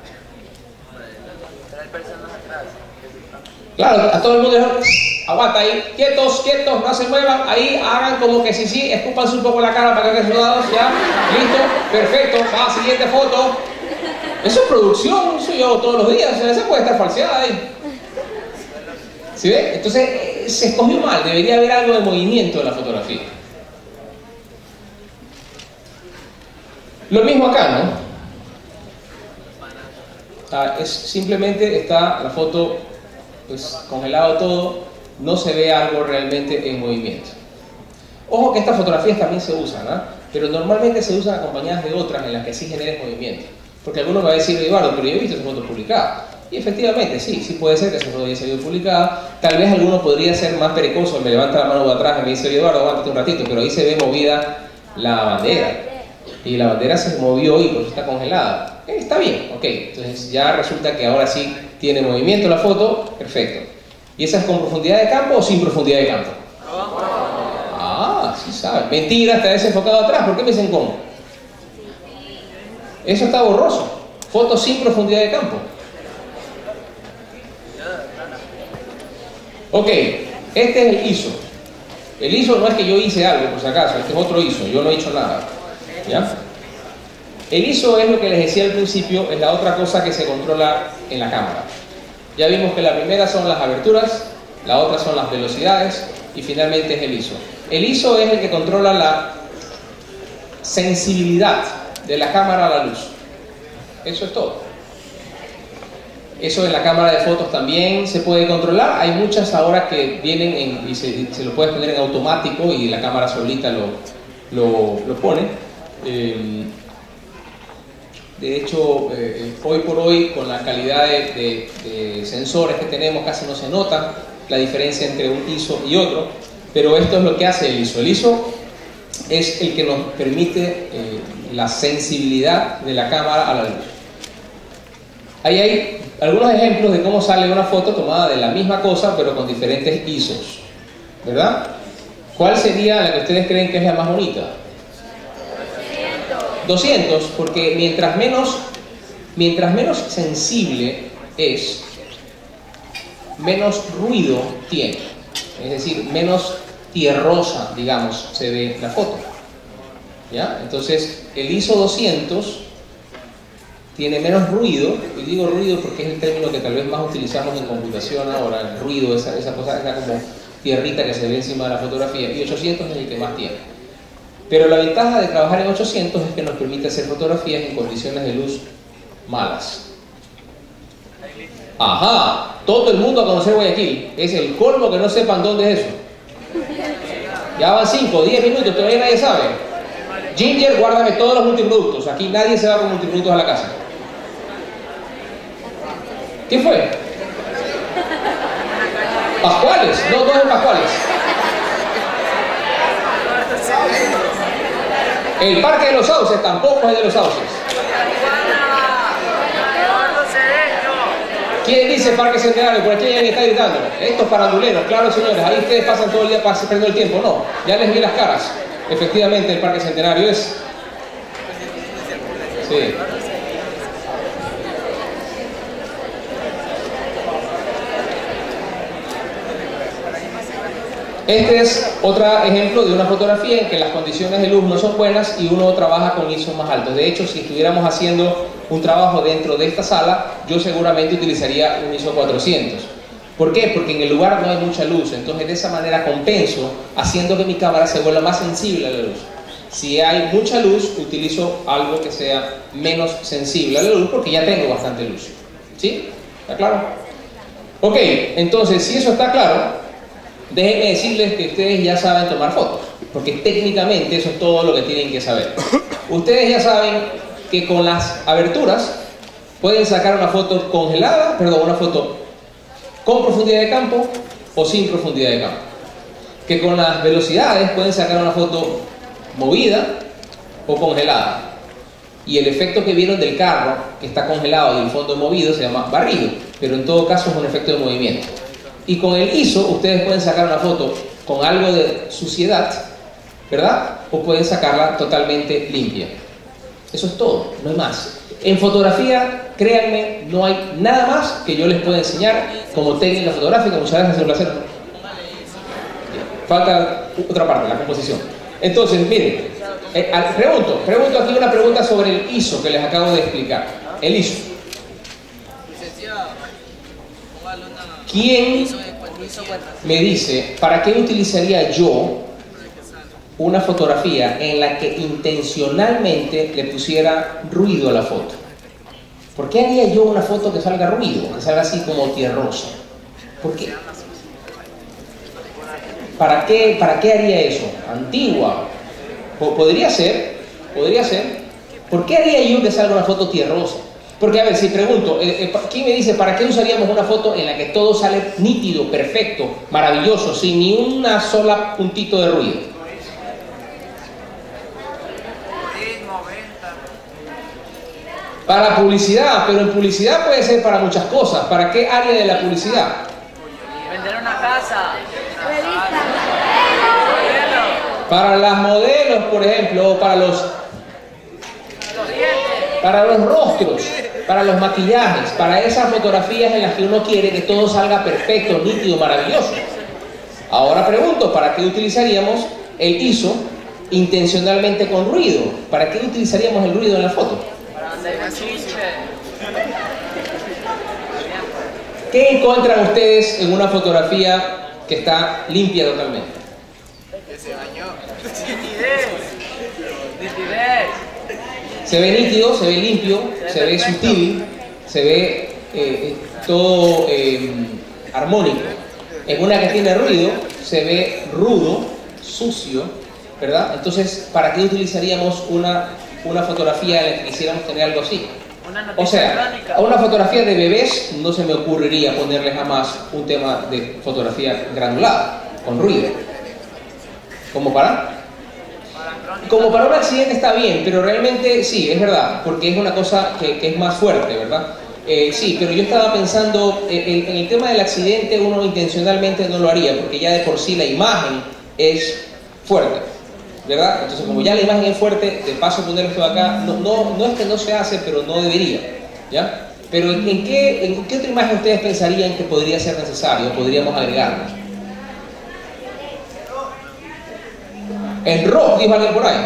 Pero hay personas atrás. Claro, a todo el mundo dijo, aguanta ahí, quietos, quietos, no se muevan, ahí hagan como que sí, sí, escúpanse un poco la cara para que queden sudados, ya, listo, perfecto, va, siguiente foto. Eso es producción, eso yo todos los días, o sea, esa puede estar falseada ahí. ¿Sí ve? Entonces, eh, se escogió mal, debería haber algo de movimiento en la fotografía. Lo mismo acá, ¿no? Ah, es, simplemente está la foto, pues, congelado todo, no se ve algo realmente en movimiento. Ojo que estas fotografías también se usan, ¿no? Pero normalmente se usan acompañadas de otras en las que sí generen movimiento. Porque alguno me va a decir, Eduardo, pero yo he visto esa foto publicada. Y efectivamente, sí, sí puede ser que esa foto haya salido publicada. Tal vez alguno podría ser más perezoso, me levanta la mano de atrás y me dice, Eduardo, aguántate un ratito, pero ahí se ve movida la bandera. Y la bandera se movió y por eso está congelada. Eh, está bien, ok. Entonces ya resulta que ahora sí tiene movimiento la foto, perfecto. ¿Y esa es con profundidad de campo o sin profundidad de campo? Ah, sí sabe. Mentira, está desenfocado atrás. ¿Por qué me dicen cómo? Eso está borroso. Foto sin profundidad de campo. Ok, este es el I S O. El I S O no es que yo hice algo, por si acaso, este es otro I S O, yo no he hecho nada. ¿Ya? El I S O es lo que les decía al principio, es la otra cosa que se controla en la cámara. Ya vimos que la primera son las aberturas, la otra son las velocidades y finalmente es el I S O. El I S O es el que controla la sensibilidad de la cámara a la luz. Eso es todo. Eso en la cámara de fotos también se puede controlar. Hay muchas ahora que vienen en, y se, se lo puedes poner en automático y la cámara solita lo, lo, lo pone. Eh, de hecho, eh, hoy por hoy, con la calidad de, de, de sensores que tenemos, casi no se nota la diferencia entre un I S O y otro. Pero esto es lo que hace el I S O. El I S O es el que nos permite eh, la sensibilidad de la cámara a la luz. Ahí hay algunos ejemplos de cómo sale una foto tomada de la misma cosa pero con diferentes I S Os, ¿verdad? ¿Cuál sería la que ustedes creen que es la más bonita? doscientos, porque mientras menos, mientras menos sensible es, menos ruido tiene, es decir, menos tierrosa, digamos, se ve la foto. ¿Ya? Entonces, el I S O doscientos tiene menos ruido, y digo ruido porque es el término que tal vez más utilizamos en computación ahora, el ruido, esa, esa cosa, esa como tierrita que se ve encima de la fotografía, y ochocientos es el que más tiene. Pero la ventaja de trabajar en ochocientos es que nos permite hacer fotografías en condiciones de luz malas. Ajá, todo el mundo a conocer Guayaquil, es el colmo que no sepan dónde es eso. Ya van cinco, diez minutos, todavía nadie sabe. Ginger, guárdame todos los multiproductos. Aquí nadie se va con multiproductos a la casa. ¿Qué fue? Pascuales. No, no es Pascuales. El Parque de los Sauces tampoco es de los Sauces. ¿Quién dice Parque Centenario? Por aquí alguien está gritando. Estos faranduleros, claro señores, ahí ustedes pasan todo el día perdiendo el tiempo. No, ya les vi las caras. Efectivamente el Parque Centenario es... Sí. Este es otro ejemplo de una fotografía en que las condiciones de luz no son buenas y uno trabaja con I S O más altos. De hecho, si estuviéramos haciendo un trabajo dentro de esta sala, yo seguramente utilizaría un I S O cuatrocientos. ¿Por qué? Porque en el lugar no hay mucha luz, entonces de esa manera compenso haciendo que mi cámara se vuelva más sensible a la luz. Si hay mucha luz, utilizo algo que sea menos sensible a la luz porque ya tengo bastante luz. ¿Sí? ¿Está claro? Ok, entonces si eso está claro, déjenme decirles que ustedes ya saben tomar fotos, porque técnicamente eso es todo lo que tienen que saber. Ustedes ya saben que con las aberturas pueden sacar una foto congelada, perdón, una foto con profundidad de campo o sin profundidad de campo. Que con las velocidades pueden sacar una foto movida o congelada. Y el efecto que vieron del carro, que está congelado y el fondo movido, se llama barrido. pero en todo caso es un efecto de movimiento. Y con el I S O ustedes pueden sacar una foto con algo de suciedad, ¿verdad? O pueden sacarla totalmente limpia. Eso es todo, no hay más. En fotografía, créanme, no hay nada más que yo les pueda enseñar como técnica fotográfica. Muchas gracias, un placer. Falta otra parte, la composición. Entonces, miren, eh, pregunto, pregunto aquí una pregunta sobre el I S O que les acabo de explicar. El I S O. ¿Quién me dice para qué utilizaría yo una fotografía en la que intencionalmente le pusiera ruido a la foto? ¿Por qué haría yo una foto que salga ruido, que salga así como tierrosa? ¿Por qué? ¿Para qué, para qué haría eso? Antigua. Podría ser, podría ser. ¿Por qué haría yo que salga una foto tierrosa? Porque, a ver, si pregunto, eh, ¿quién me dice para qué usaríamos una foto en la que todo sale nítido, perfecto, maravilloso, sin ni una sola puntito de ruido? Para publicidad, pero en publicidad puede ser para muchas cosas. ¿Para qué área de la publicidad? Vender una casa. Para las modelos, por ejemplo, o para los, para los rostros, para los maquillajes, para esas fotografías en las que uno quiere que todo salga perfecto, nítido, maravilloso. Ahora pregunto, ¿para qué utilizaríamos el I S O intencionalmente con ruido? ¿Para qué utilizaríamos el ruido en la foto? ¿Qué encuentran ustedes en una fotografía que está limpia totalmente? Que se bañó. Nitidez. Nitidez. Se ve nítido, se ve limpio, se, se ve sutil, se ve eh, todo eh, armónico. En una que tiene ruido, se ve rudo, sucio, ¿verdad? Entonces, ¿para qué utilizaríamos una, una fotografía en la que quisiéramos tener algo así? O sea, a una fotografía de bebés no se me ocurriría ponerle jamás un tema de fotografía granulada, con ruido. ¿Cómo para? Como para un accidente está bien, pero realmente sí, es verdad, porque es una cosa que, que es más fuerte, ¿verdad? Eh, sí, pero yo estaba pensando, en, en el tema del accidente uno intencionalmente no lo haría, porque ya de por sí la imagen es fuerte, ¿verdad? Entonces, como ya la imagen es fuerte, de paso poner esto acá, no, no, no es que no se hace, pero no debería, ¿ya? Pero ¿en, en, qué, ¿en qué otra imagen ustedes pensarían que podría ser necesario, podríamos agregarlo? El rock, dijo alguien por ahí.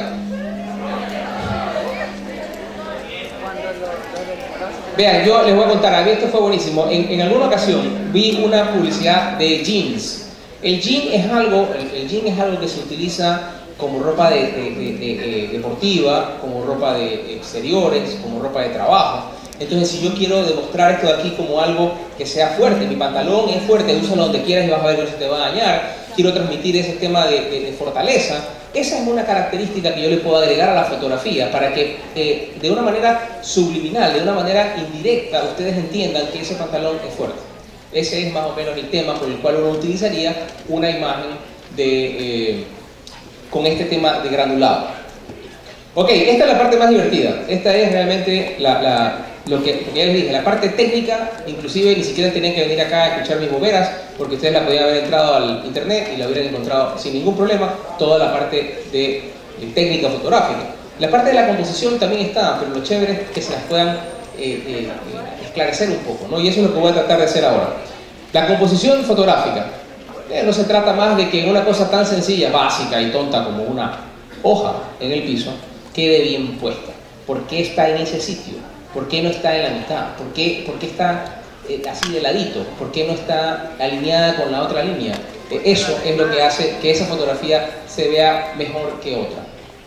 Vean, yo les voy a contar, a mí esto fue buenísimo. En, en alguna ocasión vi una publicidad de jeans. El jean es algo, el, el jean es algo que se utiliza como ropa de, de, de, de, de, deportiva, como ropa de exteriores, como ropa de trabajo. Entonces, si yo quiero demostrar esto de aquí como algo que sea fuerte, mi pantalón es fuerte, úsalo donde quieras y vas a ver que no se te va a dañar, quiero transmitir ese tema de, de, de fortaleza, esa es una característica que yo le puedo agregar a la fotografía para que eh, de una manera subliminal, de una manera indirecta, ustedes entiendan que ese pantalón es fuerte. Ese es más o menos el tema por el cual uno utilizaría una imagen de, eh, con este tema de granulado. Ok, esta es la parte más divertida. Esta es realmente la, la, lo, que, lo que ya les dije, la parte técnica. Inclusive ni siquiera tenían que venir acá a escuchar mis boberas, porque ustedes la podían haber entrado al internet y la hubieran encontrado sin ningún problema, toda la parte de, de técnica fotográfica. La parte de la composición también está, pero lo chévere es que se las puedan eh, eh, esclarecer un poco, ¿no? Y eso es lo que voy a tratar de hacer ahora. La composición fotográfica eh, no se trata más de que una cosa tan sencilla, básica y tonta como una hoja en el piso quede bien puesta. ¿Por qué está en ese sitio? ¿Por qué no está en la mitad? ¿Por qué, por qué está eh, así de ladito? ¿Por qué no está alineada con la otra línea? Eh, eso es lo que hace que esa fotografía se vea mejor que otra.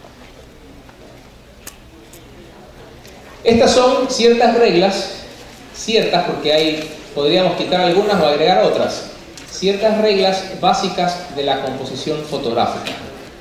Estas son ciertas reglas, ciertas porque hay, podríamos quitar algunas o agregar otras, ciertas reglas básicas de la composición fotográfica.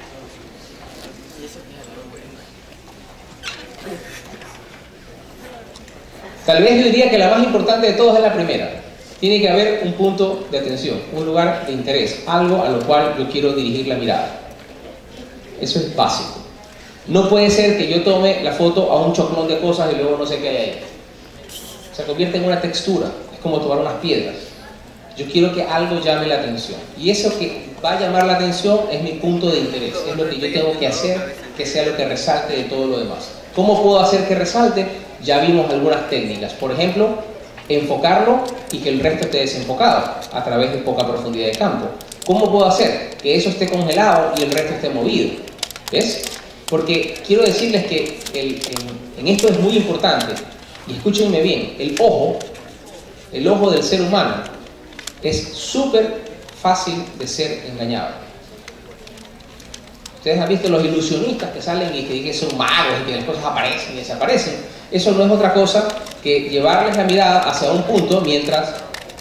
Tal vez yo diría que la más importante de todas es la primera. Tiene que haber un punto de atención, un lugar de interés, algo a lo cual yo quiero dirigir la mirada. Eso es básico. No puede ser que yo tome la foto a un choclón de cosas y luego no sé qué hay ahí. Se convierte en una textura, como tomar unas piedras. Yo quiero que algo llame la atención. Y eso que va a llamar la atención es mi punto de interés. Es lo que yo tengo que hacer que sea lo que resalte de todo lo demás. ¿Cómo puedo hacer que resalte? Ya vimos algunas técnicas. Por ejemplo, enfocarlo y que el resto esté desenfocado a través de poca profundidad de campo. ¿Cómo puedo hacer que eso esté congelado y el resto esté movido? ¿Ves? Porque quiero decirles que el, en, en esto es muy importante. Y escúchenme bien, el ojo, el ojo del ser humano, es súper fácil de ser engañado. Ustedes han visto los ilusionistas que salen y que, que son magos y que las cosas aparecen y desaparecen. Eso no es otra cosa que llevarles la mirada hacia un punto mientras...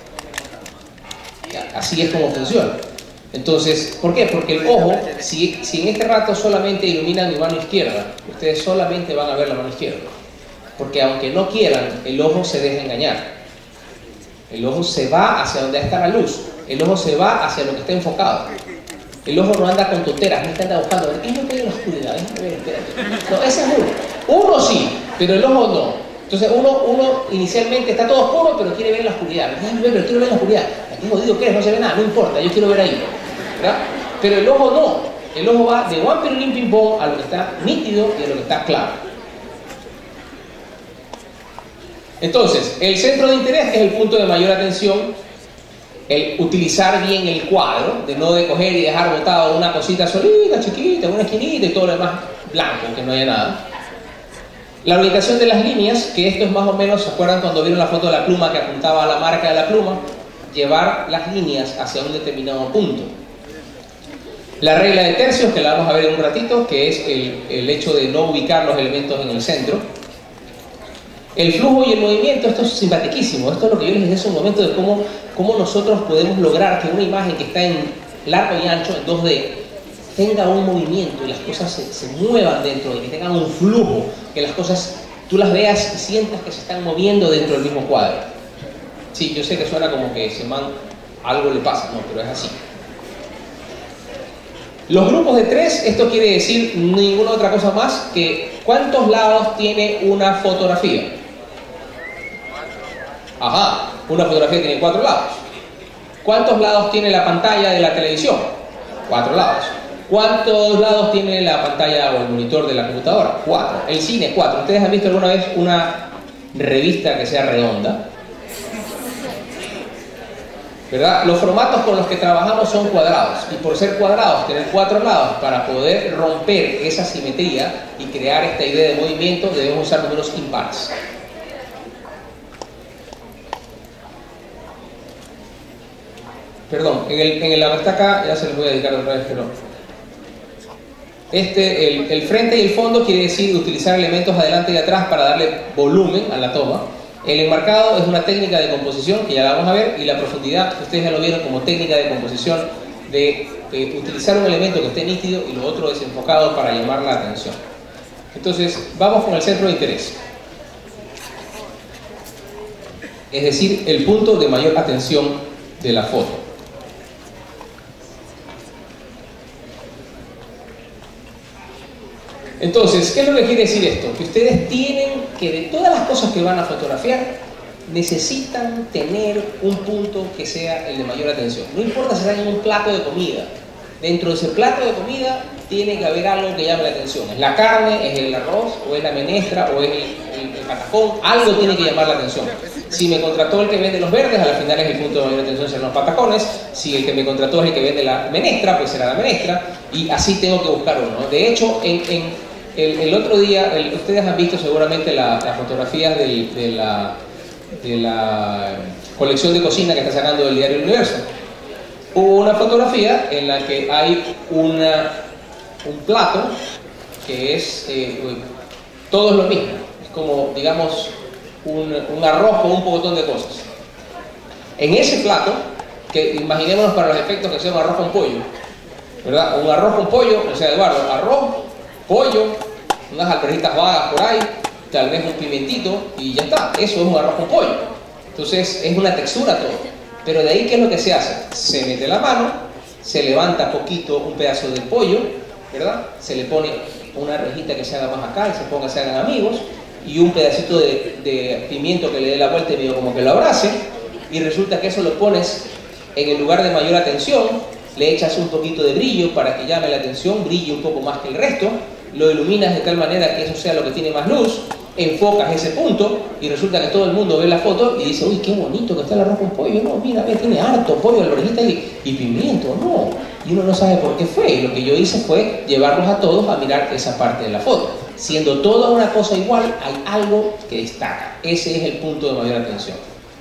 Así es como funciona. Entonces, ¿por qué? Porque el ojo, si, si en este rato solamente iluminan mi mano izquierda, ustedes solamente van a ver la mano izquierda. Porque aunque no quieran, el ojo se deja engañar. El ojo se va hacia donde está la luz. El ojo se va hacia lo que está enfocado. El ojo no anda con tonteras, no anda buscando, ¿qué es lo que hay en la oscuridad? Déjame ver, espérate. No, ese es uno. Uno sí, pero el ojo no. Entonces uno, uno inicialmente está todo oscuro, pero quiere ver la oscuridad. Déjame ver, pero quiero ver la oscuridad. Aquí jodido, ¿qué es? No se ve nada, no importa, yo quiero ver ahí. ¿Verdad? Pero el ojo no. El ojo va de one pirulín ping pong a lo que está nítido y a lo que está claro. Entonces, el centro de interés es el punto de mayor atención, el utilizar bien el cuadro, de no de coger y dejar botado una cosita solita, chiquita, una esquinita y todo lo demás blanco, que no haya nada. La orientación de las líneas, que esto es más o menos, ¿se acuerdan cuando vieron la foto de la pluma que apuntaba a la marca de la pluma? Llevar las líneas hacia un determinado punto. La regla de tercios, que la vamos a ver en un ratito, que es el, el hecho de no ubicar los elementos en el centro. El flujo y el movimiento, esto es simpaticísimo. Esto es lo que yo les dije hace un momento de cómo, cómo nosotros podemos lograr que una imagen que está en largo y ancho, en dos D, tenga un movimiento y las cosas se, se muevan dentro, y que tengan un flujo, que las cosas tú las veas y sientas que se están moviendo dentro del mismo cuadro. Sí, yo sé que suena como que ese man algo le pasa, no, pero es así. Los grupos de tres, esto quiere decir ninguna otra cosa más que ¿cuántos lados tiene una fotografía? Ajá, una fotografía tiene cuatro lados. ¿Cuántos lados tiene la pantalla de la televisión? Cuatro lados. ¿Cuántos lados tiene la pantalla o el monitor de la computadora? Cuatro. El cine, cuatro. ¿Ustedes han visto alguna vez una revista que sea redonda? ¿Verdad? Los formatos con los que trabajamos son cuadrados, y por ser cuadrados, tener cuatro lados, para poder romper esa simetría y crear esta idea de movimiento, debemos usar números impares. Perdón, en el, en el que está acá, ya se les voy a dedicar otra vez, pero este, el, el frente y el fondo quiere decir utilizar elementos adelante y atrás para darle volumen a la toma. El enmarcado es una técnica de composición que ya la vamos a ver, y la profundidad, ustedes ya lo vieron como técnica de composición de, de utilizar un elemento que esté nítido y lo otro desenfocado para llamar la atención. Entonces, vamos con el centro de interés. Es decir, el punto de mayor atención de la foto. Entonces, ¿qué es lo que quiere decir esto? Que ustedes tienen que, de todas las cosas que van a fotografiar, necesitan tener un punto que sea el de mayor atención. No importa si están en un plato de comida. Dentro de ese plato de comida tiene que haber algo que llame la atención. ¿Es la carne? ¿Es el arroz? ¿O es la menestra? ¿O es el, el, el patacón? Algo tiene que llamar la atención. Si me contrató el que vende los verdes, al final es el punto de mayor atención, serán los patacones. Si el que me contrató es el que vende la menestra, pues será la menestra. Y así tengo que buscar uno. De hecho, en... en El, el otro día, el, ustedes han visto seguramente las la fotografías del, de, la, de la colección de cocina que está sacando el diario El Universo. Hubo una fotografía en la que hay una, un plato que es, eh, todo es lo mismo, es como, digamos, un, un arroz con un pocotón de cosas. En ese plato, que imaginémonos para los efectos que sea un arroz con pollo, ¿verdad? Un arroz con pollo, o sea, Eduardo, arroz, pollo, unas alperjitas vagas por ahí, tal vez un pimentito y ya está. Eso es un arroz con pollo. Entonces es una textura todo. Pero de ahí, ¿qué es lo que se hace? Se mete la mano, se levanta poquito un pedazo de pollo, ¿verdad? Se le pone una rejita que se haga más acá y se ponga, se hagan amigos, y un pedacito de, de pimiento que le dé la vuelta y medio como que lo abrace, y resulta que eso lo pones en el lugar de mayor atención, le echas un poquito de brillo para que llame la atención, brille un poco más que el resto, lo iluminas de tal manera que eso sea lo que tiene más luz, enfocas ese punto y resulta que todo el mundo ve la foto y dice, uy, qué bonito que está el arroz con pollo, no, mira, ve, tiene harto pollo, alverjita y, y pimiento, no, y uno no sabe por qué fue, y lo que yo hice fue llevarlos a todos a mirar esa parte de la foto. Siendo toda una cosa igual, hay algo que destaca, ese es el punto de mayor atención.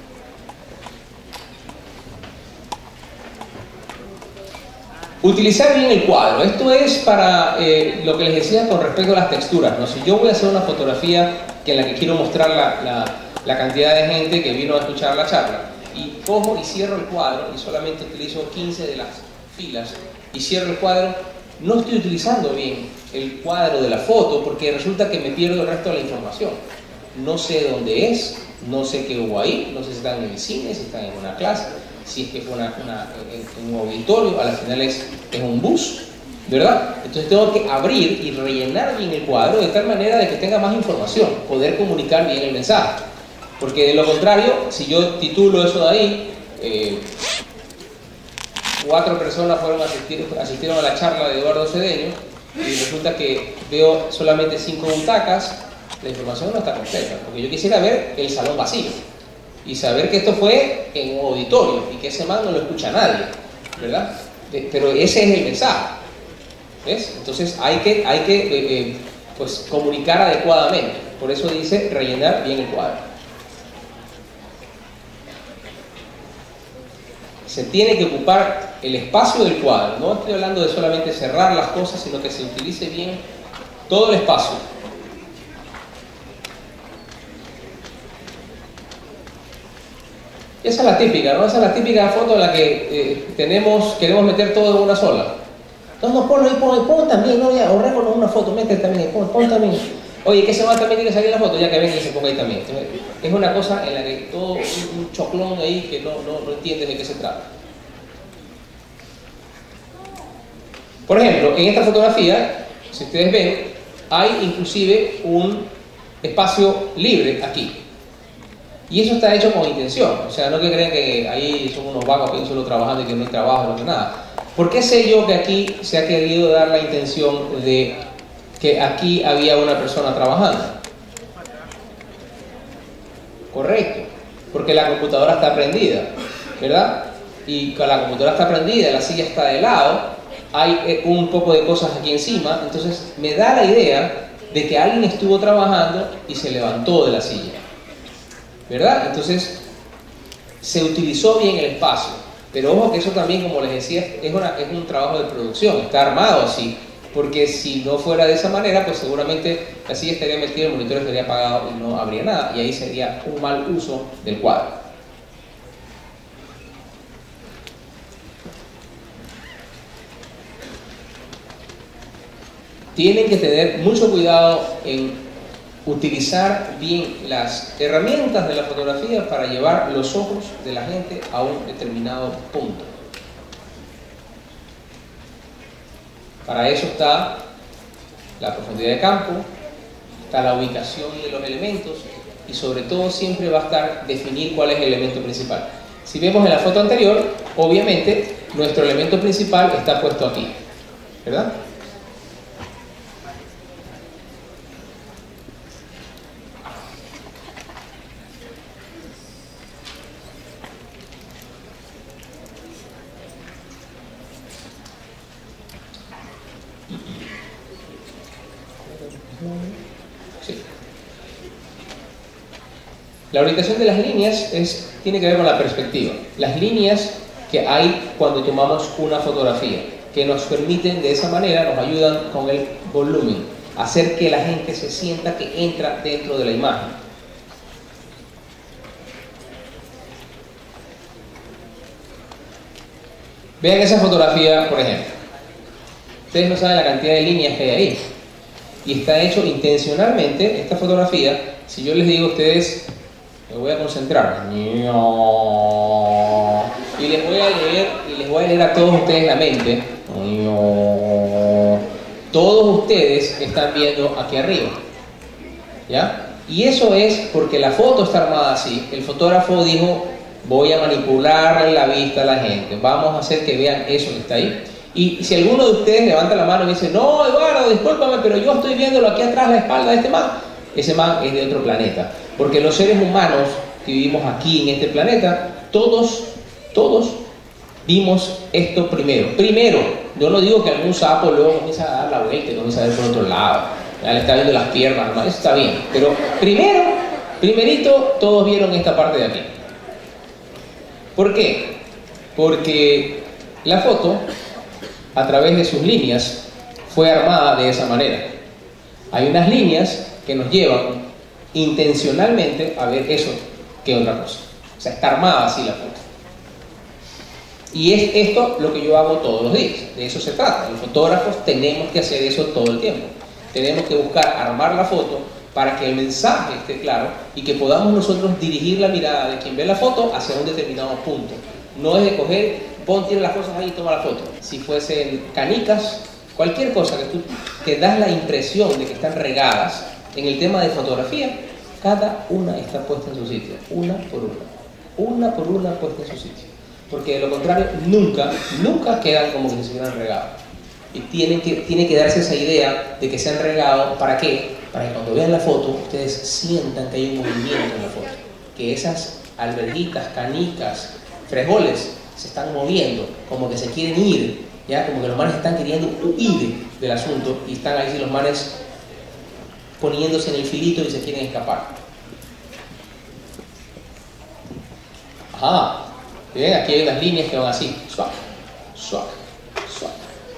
Utilizar bien el cuadro, esto es para eh, lo que les decía con respecto a las texturas, ¿no? Si yo voy a hacer una fotografía que en la que quiero mostrar la, la, la cantidad de gente que vino a escuchar la charla, y cojo y cierro el cuadro y solamente utilizo quince de las filas y cierro el cuadro, no estoy utilizando bien el cuadro de la foto porque resulta que me pierdo el resto de la información. No sé dónde es, no sé qué hubo ahí, no sé si están en el cine, si están en una clase, si es que fue una, una, en un auditorio, a la final es, es un bus, ¿verdad? Entonces tengo que abrir y rellenar bien el cuadro de tal manera de que tenga más información, poder comunicar bien el mensaje. Porque de lo contrario, si yo titulo eso de ahí, eh, cuatro personas fueron a asistir, asistieron a la charla de Eduardo Cedeño y resulta que veo solamente cinco butacas, la información no está completa, porque yo quisiera ver el salón vacío y saber que esto fue en un auditorio y que ese man no lo escucha nadie, ¿verdad? Pero ese es el mensaje, ¿ves? Entonces hay que, hay que eh, eh, pues, comunicar adecuadamente, por eso dice rellenar bien el cuadro. Se tiene que ocupar el espacio del cuadro, no estoy hablando de solamente cerrar las cosas, sino que se utilice bien todo el espacio. Esa es la típica, ¿no? Esa es la típica foto en la que eh, tenemos, queremos meter todo en una sola. No, no, ponlo ahí, pon, pon también, no, ya, ahorrémonos una foto, métete también, pon, pon también. Oye, que ese man también tiene que salir en la foto, ya que venga y se ponga ahí también. Entonces, es una cosa en la que todo un, un choclón ahí que no, no, no entiendes de qué se trata. Por ejemplo, en esta fotografía, si ustedes ven, hay inclusive un espacio libre aquí. Y eso está hecho con intención, o sea, no que crean que ahí son unos vagos que solo trabajando y que no hay trabajo, no hay nada. ¿Por qué sé yo que aquí se ha querido dar la intención de que aquí había una persona trabajando? Correcto, porque la computadora está prendida, ¿verdad? Y cuando la computadora está prendida, la silla está de lado, hay un poco de cosas aquí encima, entonces me da la idea de que alguien estuvo trabajando y se levantó de la silla, ¿verdad? Entonces se utilizó bien el espacio, pero ojo que eso también, como les decía, es, una, es un trabajo de producción, está armado así, porque si no fuera de esa manera, pues seguramente la silla estaría metida, el monitor estaría apagado y no habría nada, y ahí sería un mal uso del cuadro. Tienen que tener mucho cuidado en utilizar bien las herramientas de la fotografía para llevar los ojos de la gente a un determinado punto. Para eso está la profundidad de campo, está la ubicación de los elementos y sobre todo siempre va a estar definir cuál es el elemento principal. Si vemos en la foto anterior, obviamente nuestro elemento principal está puesto aquí, ¿verdad? Sí. La orientación de las líneas es, tiene que ver con la perspectiva. Las líneas que hay cuando tomamos una fotografía, que nos permiten de esa manera, nos ayudan con el volumen, hacer que la gente se sienta que entra dentro de la imagen. Vean esa fotografía, por ejemplo. Ustedes no saben la cantidad de líneas que hay ahí. Y está hecho intencionalmente, esta fotografía, si yo les digo a ustedes, me voy a concentrar, y les voy a leer, y les voy a leer a todos ustedes la mente, todos ustedes están viendo aquí arriba, ¿ya? Y eso es porque la foto está armada así, el fotógrafo dijo, voy a manipular la vista a la gente, vamos a hacer que vean eso que está ahí. Y si alguno de ustedes levanta la mano y dice, no, Eduardo, discúlpame, pero yo estoy viéndolo aquí atrás, la espalda de este man, ese man es de otro planeta. Porque los seres humanos que vivimos aquí en este planeta, todos, todos vimos esto primero. Primero, yo no digo que algún sapo luego comienza a dar la vuelta y comienza a ver por otro lado, ya le está viendo las piernas, ¿no? Eso está bien. Pero primero, primerito, todos vieron esta parte de aquí. ¿Por qué? Porque la foto, a través de sus líneas, fue armada de esa manera. Hay unas líneas que nos llevan intencionalmente a ver eso que otra cosa. O sea, está armada así la foto. Y es esto lo que yo hago todos los días. De eso se trata. Los fotógrafos tenemos que hacer eso todo el tiempo. Tenemos que buscar armar la foto para que el mensaje esté claro y que podamos nosotros dirigir la mirada de quien ve la foto hacia un determinado punto. No es de coger, pon, tira las cosas ahí y toma la foto. Si fuesen canicas, cualquier cosa que tú te das la impresión de que están regadas en el tema de fotografía, cada una está puesta en su sitio, una por una, una por una puesta en su sitio. Porque de lo contrario, nunca, nunca quedan como que si se hubieran regado. Y tienen que, tiene que darse esa idea de que se han regado, ¿para qué? Para que cuando vean la foto, ustedes sientan que hay un movimiento en la foto. Que esas alberguitas, canicas, frijoles se están moviendo, como que se quieren ir, ¿ya? Como que los manes están queriendo huir del asunto y están ahí los manes poniéndose en el filito y se quieren escapar. Ajá. ¿Ven? Aquí hay unas líneas que van así, suave, suave, suave.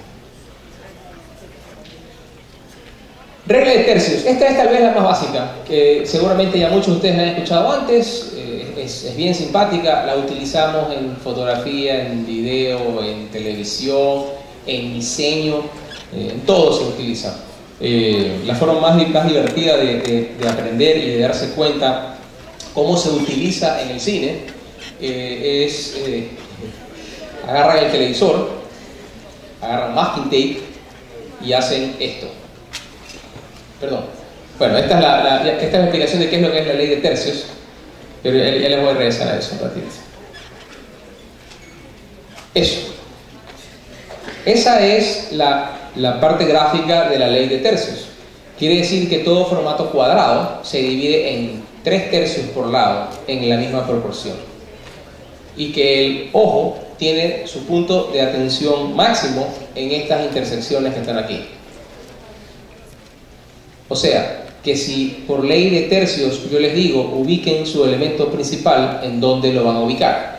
Regla de tercios. Esta es tal vez la más básica, que seguramente ya muchos de ustedes la han escuchado antes. Eh, es, es bien simpática, la utilizamos en fotografía, en video, en televisión, en diseño, eh, en todo se utiliza. Eh, la forma más, más divertida de, de, de aprender y de darse cuenta cómo se utiliza en el cine eh, es eh, agarran el televisor, agarran masking tape y hacen esto. Perdón. Bueno, esta es la, la, esta es la explicación de qué es lo que es la ley de tercios, pero ya, ya les voy a regresar a eso un ratito. Eso. Esa es la, la parte gráfica de la ley de tercios. Quiere decir que todo formato cuadrado se divide en tres tercios por lado en la misma proporción. Y que el ojo tiene su punto de atención máximo en estas intersecciones que están aquí. O sea, que si por ley de tercios yo les digo ubiquen su elemento principal, ¿en dónde lo van a ubicar?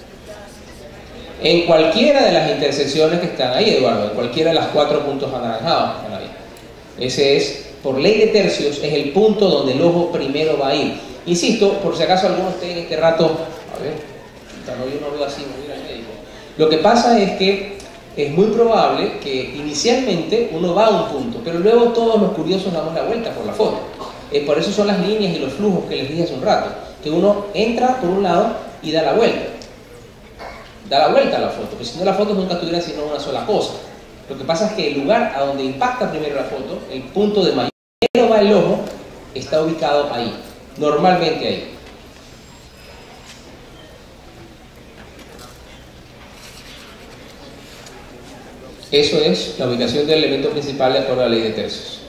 En cualquiera de las intersecciones que están ahí, Eduardo, en cualquiera de las cuatro puntos anaranjados que están ahí. Ese es, por ley de tercios, es el punto donde el ojo primero va a ir. Insisto, por si acaso algunos estén en este rato, a ver, no, yo no veo así, me voy al médico. Lo que pasa es que es muy probable que inicialmente uno va a un punto, pero luego todos los curiosos damos la vuelta por la foto. Eh, por eso son las líneas y los flujos que les dije hace un rato, que uno entra por un lado y da la vuelta. Da la vuelta a la foto, porque si no la foto nunca tuviera sino una sola cosa. Lo que pasa es que el lugar a donde impacta primero la foto, el punto de mayor va el ojo, está ubicado ahí, normalmente ahí. Eso es la ubicación del elemento principal de acuerdo a la ley de tercios.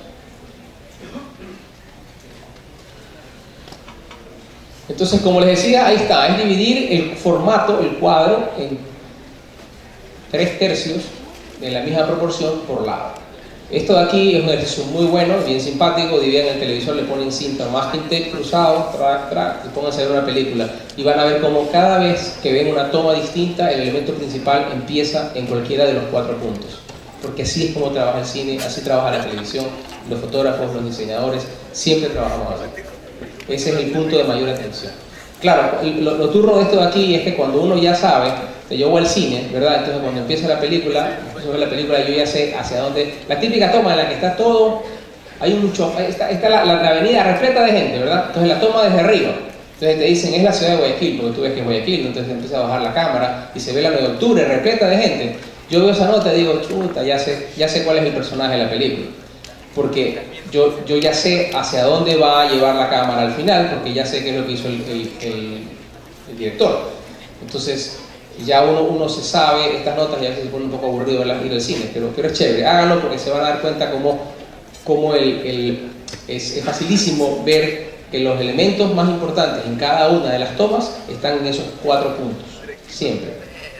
Entonces, como les decía, ahí está, es dividir el formato, el cuadro, en tres tercios en la misma proporción por lado. Esto de aquí es un ejercicio muy bueno, bien simpático. Dividen el televisor, le ponen cinta masking tape cruzado, track, track, y pónganse a ver una película y van a ver cómo cada vez que ven una toma distinta el elemento principal empieza en cualquiera de los cuatro puntos, porque así es como trabaja el cine, así trabaja la televisión, los fotógrafos, los diseñadores, siempre trabajamos así. Ese es el punto de mayor atención. Claro, lo, lo turno de esto de aquí es que cuando uno ya sabe, yo voy al cine, ¿verdad? Entonces cuando empieza la película, sobre la película yo ya sé hacia dónde, la típica toma en la que está todo, hay un choque, está, está la, la, la avenida repleta de gente, ¿verdad? Entonces la toma desde arriba, entonces te dicen es la ciudad de Guayaquil, porque tú ves que es Guayaquil, entonces empieza a bajar la cámara y se ve la nueve de octubre repleta de gente. Yo veo esa nota y digo, chuta, ya sé, ya sé cuál es el personaje de la película, porque yo, yo ya sé hacia dónde va a llevar la cámara al final, porque ya sé qué es lo que hizo el, el, el, el director. Entonces, ya uno, uno se sabe estas notas y a veces se pone un poco aburrido ir al cine, pero, pero es chévere, háganlo porque se van a dar cuenta cómo, cómo el, el, es, es facilísimo ver que los elementos más importantes en cada una de las tomas están en esos cuatro puntos, siempre.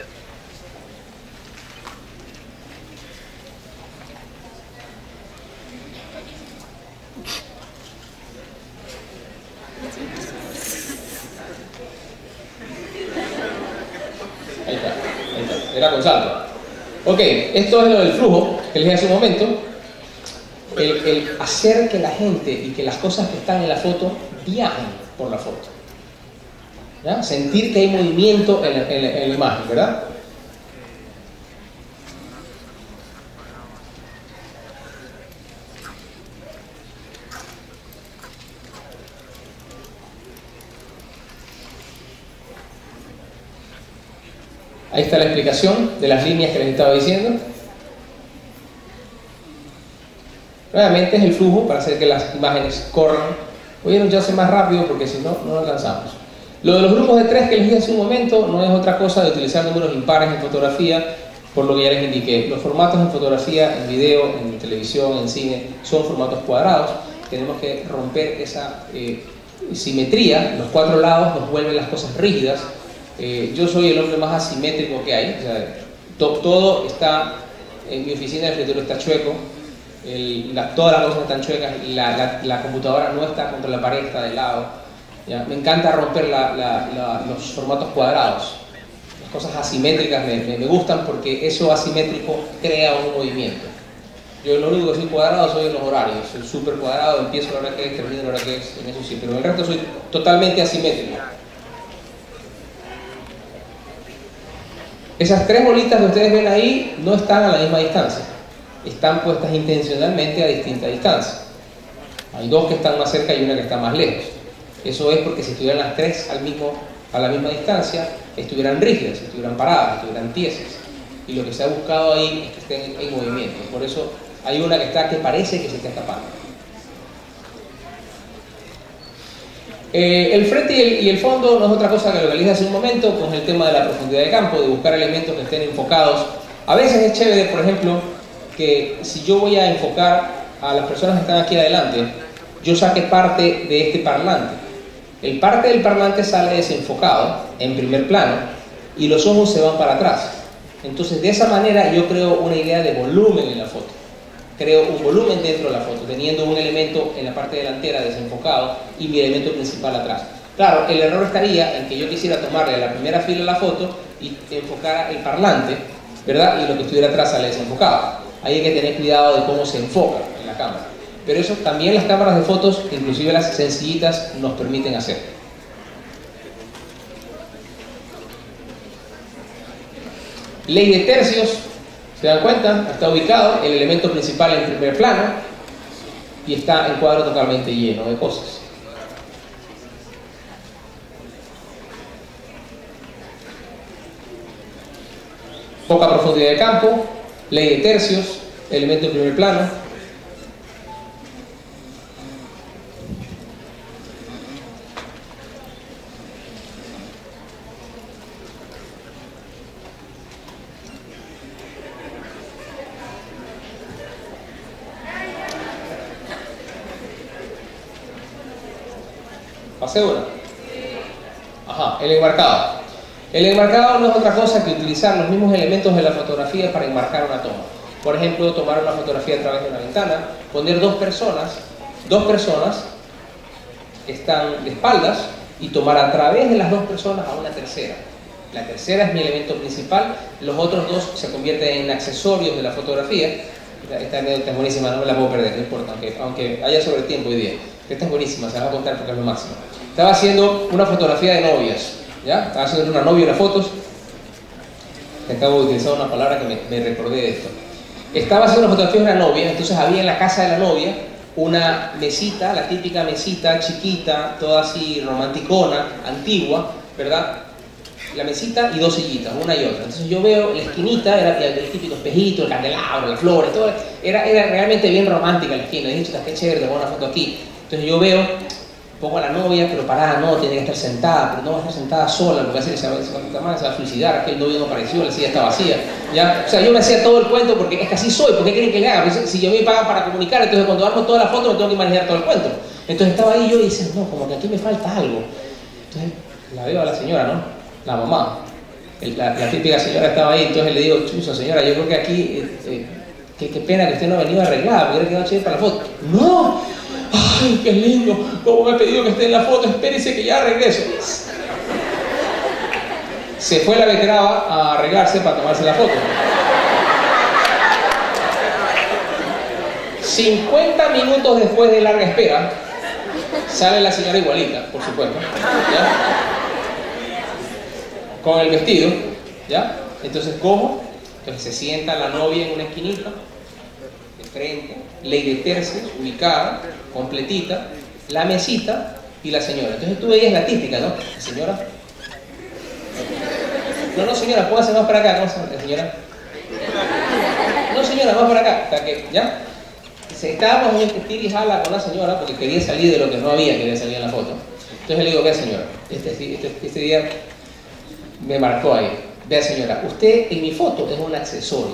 Ahí está, ahí está, era con salto. Ok, esto es lo del flujo que les dije hace un momento. El, el hacer que la gente y que las cosas que están en la foto viajen por la foto, ¿ya? Sentir que hay movimiento en la, en la, en la imagen, ¿verdad? Ahí está la explicación de las líneas que les estaba diciendo. Nuevamente es el flujo para hacer que las imágenes corran. Voy a hacer más rápido porque si no, no alcanzamos. Lo de los grupos de tres que les dije hace un momento no es otra cosa de utilizar números impares en fotografía, por lo que ya les indiqué. Los formatos en fotografía, en video, en televisión, en cine, son formatos cuadrados. Tenemos que romper esa eh, simetría. Los cuatro lados nos vuelven las cosas rígidas. Eh, yo soy el hombre más asimétrico que hay. O sea, to, todo está, en mi oficina de escritorio está chueco. El, la, todas las cosas están chuecas, la, la, la computadora no está contra la pared, está de lado. ¿Ya? Me encanta romper la, la, la, los formatos cuadrados. Las cosas asimétricas me, me, me gustan porque eso asimétrico crea un movimiento. Yo lo único que soy cuadrado soy en los horarios, soy súper cuadrado, empiezo a la hora que es, termino a la hora que es, en eso sí, pero en el resto soy totalmente asimétrico. Esas tres bolitas que ustedes ven ahí no están a la misma distancia. Están puestas intencionalmente a distinta distancia. Hay dos que están más cerca y una que está más lejos. Eso es porque si estuvieran las tres al mismo, a la misma distancia, estuvieran rígidas, estuvieran paradas, estuvieran tiesas. Y lo que se ha buscado ahí es que estén en movimiento. Por eso hay una que está que parece que se está escapando. Eh, el frente y el, y el fondo no es otra cosa que lo que les dije hace un momento con el tema de la profundidad de campo, de buscar elementos que estén enfocados. A veces es chévere, por ejemplo, que si yo voy a enfocar a las personas que están aquí adelante, yo saque parte de este parlante. El parte del parlante sale desenfocado en primer plano y los ojos se van para atrás. Entonces de esa manera yo creo una idea de volumen en la foto. Creo un volumen dentro de la foto, teniendo un elemento en la parte delantera desenfocado y mi elemento principal atrás. Claro, el error estaría en que yo quisiera tomarle la primera fila a la foto y enfocara el parlante, ¿verdad? Y lo que estuviera atrás sale desenfocado. Ahí hay que tener cuidado de cómo se enfoca en la cámara. Pero eso también las cámaras de fotos, inclusive las sencillitas, nos permiten hacer. Ley de tercios, ¿se dan cuenta? Está ubicado el elemento principal en primer plano y está el cuadro totalmente lleno de cosas. Poca profundidad de campo, ley de tercios, elemento en primer plano. ¿Pasé una? Ajá, el enmarcado. El enmarcado no es otra cosa que utilizar los mismos elementos de la fotografía para enmarcar una toma. Por ejemplo, tomar una fotografía a través de una ventana, poner dos personas, dos personas que están de espaldas y tomar a través de las dos personas a una tercera. La tercera es mi elemento principal, los otros dos se convierten en accesorios de la fotografía. Esta anécdota es buenísima, no me la puedo perder, no importa, aunque, aunque haya sobre tiempo hoy día. Esta es buenísima, se la voy a contar porque es lo máximo. Estaba haciendo una fotografía de novias, ¿ya? Estaba haciendo una novia, unas fotos. Acabo de utilizar una palabra que me, me recordé de esto. Estaba haciendo una fotografía de una novia, entonces había en la casa de la novia una mesita, la típica mesita chiquita, toda así romanticona, antigua, ¿verdad? La mesita y dos sillitas, una y otra. Entonces yo veo la esquinita, era el típico espejito, el candelabro, las flores, todo. Era, era realmente bien romántica la esquina. Y dije, qué chévere, tengo una foto aquí. Entonces yo veo pongo a la novia, pero parada no, tiene que estar sentada, pero no va a estar sentada sola, lo que hace es que se va, se va, se va a suicidar, aquel novio no apareció, la silla está vacía, ¿ya? O sea, yo me hacía todo el cuento porque es que así soy, ¿por qué quieren que le haga? Pues, si yo me pagan para comunicar, entonces cuando armo toda la foto me tengo que manejar todo el cuento. Entonces estaba ahí yo y decía, no, como que aquí me falta algo. Entonces la veo a la señora, ¿no? La mamá, el, la, la típica señora estaba ahí, entonces le digo, chuso, señora, yo creo que aquí, eh, eh, qué, qué pena que usted no ha venido arreglada, me hubiera quedado chévere para la foto. ¡No! ¡Ay, qué lindo! ¿Cómo me ha pedido que esté en la foto? Espérese que ya regreso. Se fue la veterana a arreglarse para tomarse la foto. cincuenta minutos después de larga espera, sale la señora igualita, por supuesto, ¿ya? Con el vestido, ¿ya? Entonces, ¿cómo? Entonces se sienta la novia en una esquinita, de frente, ley de tercios, ubicada, completita, la mesita y la señora. Entonces tú veías la típica, ¿no? La señora. No, no, señora, póngase más para acá, ¿no? La señora. No, señora, más para acá. Hasta que, ¿ya? Estábamos en este tira y jala con la señora porque quería salir de lo que no había, quería salir en la foto. Entonces le digo, vea señora, este, este, este día me marcó ahí. Vea señora, usted en mi foto es un accesorio,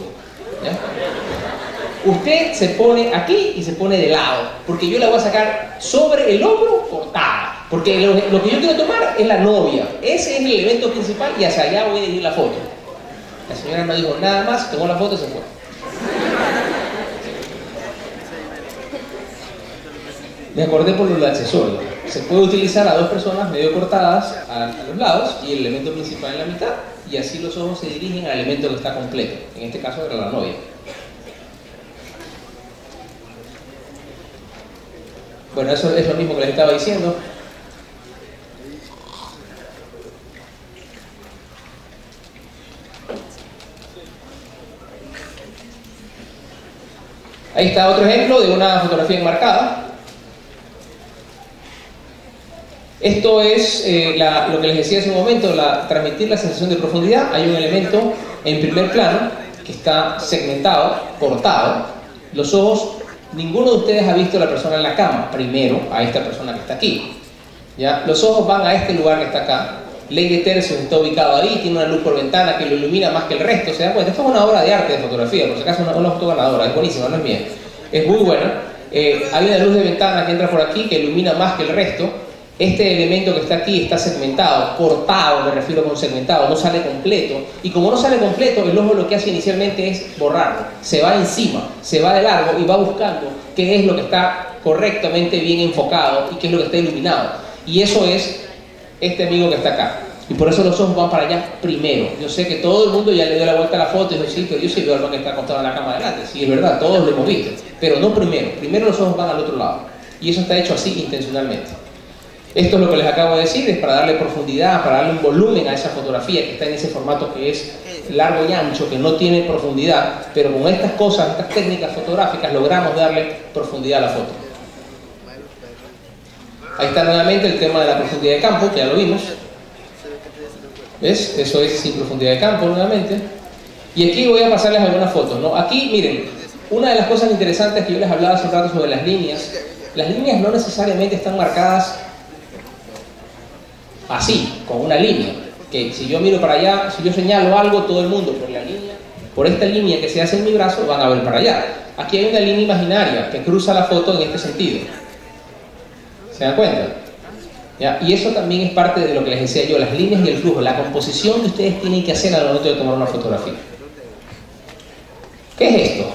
¿ya? Usted se pone aquí y se pone de lado, porque yo la voy a sacar sobre el hombro cortada, porque lo, lo que yo quiero tomar es la novia, ese es el elemento principal y hacia allá voy a dirigir la foto. La señora no dijo nada más, tomó la foto y se fue. Me acordé por los accesorios. Se puede utilizar a dos personas medio cortadas a, a los lados y el elemento principal en la mitad, y así los ojos se dirigen al elemento que está completo. En este caso era la novia. Bueno, eso es lo mismo que les estaba diciendo. Ahí está otro ejemplo de una fotografía enmarcada. Esto es eh, la, lo que les decía hace un momento, la, transmitir la sensación de profundidad. Hay un elemento en primer plano que está segmentado, cortado. Los ojos, ninguno de ustedes ha visto a la persona en la cama, primero a esta persona que está aquí, ¿ya? Los ojos van a este lugar que está acá. Ley de tercios está ubicado ahí, tiene una luz por ventana que lo ilumina más que el resto. ¿Se dan cuenta? Esto es una obra de arte de fotografía, por si acaso una, una foto ganadora, es buenísima, no es mía, es muy buena. Eh, hay una luz de ventana que entra por aquí que ilumina más que el resto. Este elemento que está aquí está segmentado, cortado, me refiero con segmentado, no sale completo. Y como no sale completo, el ojo lo que hace inicialmente es borrarlo. Se va encima, se va de largo y va buscando qué es lo que está correctamente bien enfocado y qué es lo que está iluminado. Y eso es este amigo que está acá. Y por eso los ojos van para allá primero. Yo sé que todo el mundo ya le dio la vuelta a la foto y dice, sí, pero yo sí veo al man que está acostado en la cama adelante. Sí, es verdad, todos lo hemos visto. Pero no primero. Primero los ojos van al otro lado. Y eso está hecho así intencionalmente. Esto es lo que les acabo de decir, es para darle profundidad, para darle un volumen a esa fotografía que está en ese formato que es largo y ancho, que no tiene profundidad, pero con estas cosas, estas técnicas fotográficas, logramos darle profundidad a la foto. Ahí está nuevamente el tema de la profundidad de campo, que ya lo vimos. ¿Ves? Eso es sin profundidad de campo nuevamente. Y aquí voy a pasarles algunas fotos, ¿no? Aquí, miren, una de las cosas interesantes que yo les hablaba hace un rato sobre las líneas, las líneas no necesariamente están marcadas así, con una línea, que si yo miro para allá, si yo señalo algo, todo el mundo por la línea, por esta línea que se hace en mi brazo, van a ver para allá. Aquí hay una línea imaginaria que cruza la foto en este sentido. ¿Se dan cuenta? ¿Ya? Y eso también es parte de lo que les decía yo, las líneas y el flujo, la composición que ustedes tienen que hacer al momento de tomar una fotografía. ¿Qué es esto?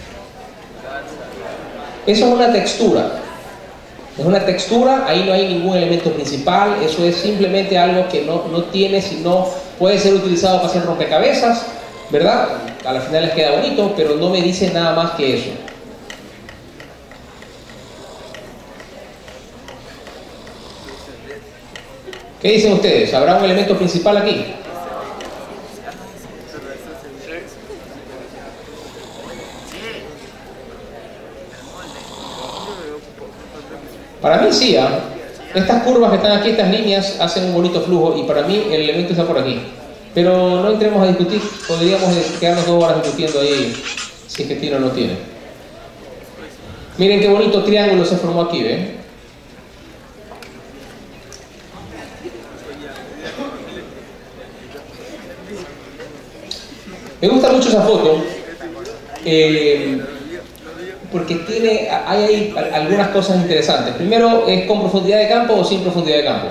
Eso es una textura. Es una textura, ahí no hay ningún elemento principal, eso es simplemente algo que no, no tiene, sino puede ser utilizado para hacer rompecabezas, ¿verdad? A la final les queda bonito, pero no me dice nada más que eso. ¿Qué dicen ustedes? ¿Habrá un elemento principal aquí? Para mí sí, ¿eh? Estas curvas que están aquí, estas líneas, hacen un bonito flujo y para mí el elemento está por aquí. Pero no entremos a discutir, podríamos quedarnos dos horas discutiendo ahí si es que tiene o no tiene. Miren qué bonito triángulo se formó aquí, ¿ven? Me gusta mucho esa foto eh, porque tiene, hay ahí algunas cosas interesantes. Primero, ¿es con profundidad de campo o sin profundidad de campo?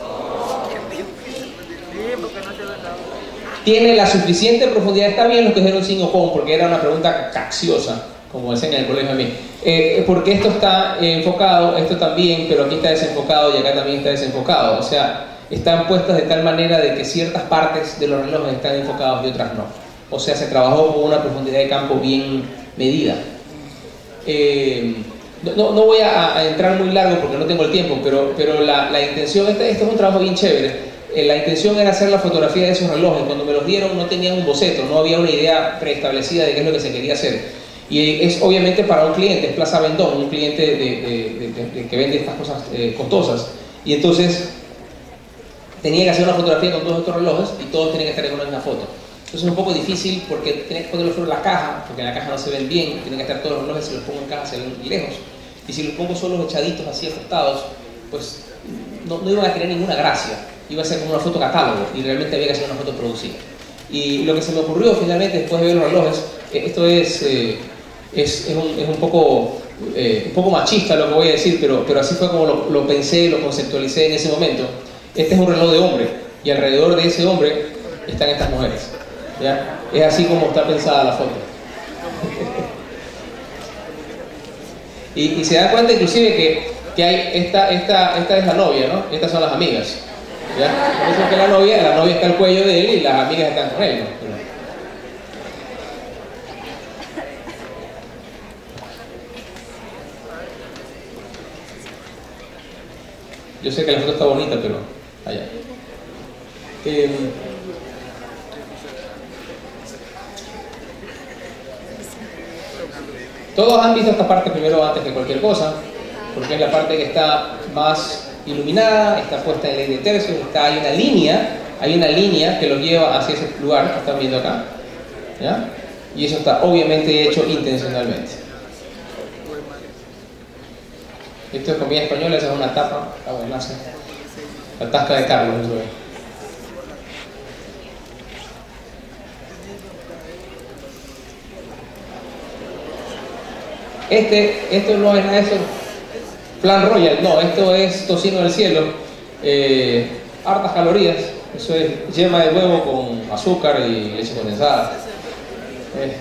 Tiene la suficiente profundidad. Está bien lo que dijeron sin o con, porque era una pregunta capciosa, como decían en el colegio a mí. Eh, porque esto está eh, enfocado, esto también, pero aquí está desenfocado y acá también está desenfocado. O sea, están puestas de tal manera de que ciertas partes de los relojes están enfocados y otras no. O sea, se trabajó con una profundidad de campo bien medida. Eh, no, no voy a, a entrar muy largo porque no tengo el tiempo, pero, pero la, la intención, este, este es un trabajo bien chévere. Eh, la intención era hacer la fotografía de esos relojes. Cuando me los dieron no tenían un boceto, no había una idea preestablecida de qué es lo que se quería hacer. Y es obviamente para un cliente, es Plaza Vendón, un cliente de, de, de, de, que vende estas cosas eh, costosas. Y entonces tenía que hacer una fotografía con todos estos relojes y todos tenían que estar en una misma foto. Entonces es un poco difícil porque tienes que ponerlo fuera de la caja, porque en la caja no se ven bien, tienen que estar todos los relojes. Si los pongo en caja se ven lejos. Y si los pongo solo echaditos así acostados, pues no, no iban a tener ninguna gracia. Iba a ser como una foto catálogo y realmente había que hacer una foto producida. Y lo que se me ocurrió finalmente después de ver los relojes, eh, esto es, eh, es, es, un, es un, poco, eh, un poco machista lo que voy a decir, pero, pero así fue como lo, lo pensé, lo conceptualicé en ese momento. Este es un reloj de hombre y alrededor de ese hombre están estas mujeres. ¿Ya? Es así como está pensada la foto. y, y se dan cuenta inclusive que, que hay esta, esta, esta es la novia, ¿no? Estas son las amigas. ¿Ya? Por eso que la novia, la novia está al cuello de él y las amigas están con él, ¿no? Yo sé que la foto está bonita, pero allá. Eh, Todos han visto esta parte primero antes que cualquier cosa, porque es la parte que está más iluminada, está puesta en ley de tercios, está, hay una línea, hay una línea que los lleva hacia ese lugar que están viendo acá, ¿ya? Y eso está obviamente hecho intencionalmente. Esto es comida española, esa es una tapa, ah, bueno, no sé. La tasca de Carlos, eso es. Este, esto no es nada de eso, Plan Royal, no, esto es tocino del cielo, eh, hartas calorías, eso es yema de huevo con azúcar y leche condensada. Eh.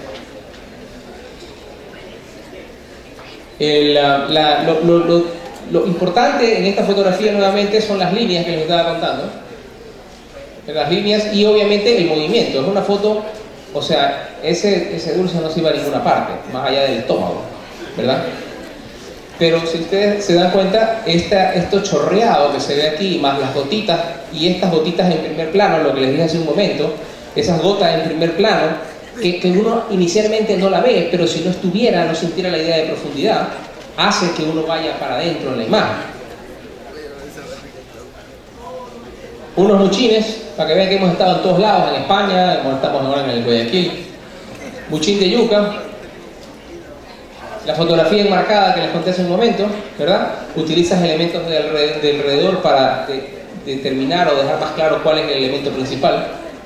El, la, la, lo, lo, lo, lo importante en esta fotografía nuevamente son las líneas que les estaba contando, las líneas y obviamente el movimiento. Es una foto, o sea, ese, ese dulce no se iba a ninguna parte, más allá del estómago, ¿verdad? Pero si ustedes se dan cuenta, esta, esto chorreado que se ve aquí, más las gotitas, y estas gotitas en primer plano, lo que les dije hace un momento, esas gotas en primer plano, que, que uno inicialmente no la ve, pero si no estuviera, no sintiera la idea de profundidad, hace que uno vaya para adentro en la imagen. Unos muchines, para que vean que hemos estado en todos lados, en España, estamos ahora en el Guayaquil. Muchín de yuca. La fotografía enmarcada que les conté hace un momento, ¿verdad? Utilizas elementos de alrededor, de alrededor para de, determinar o dejar más claro cuál es el elemento principal.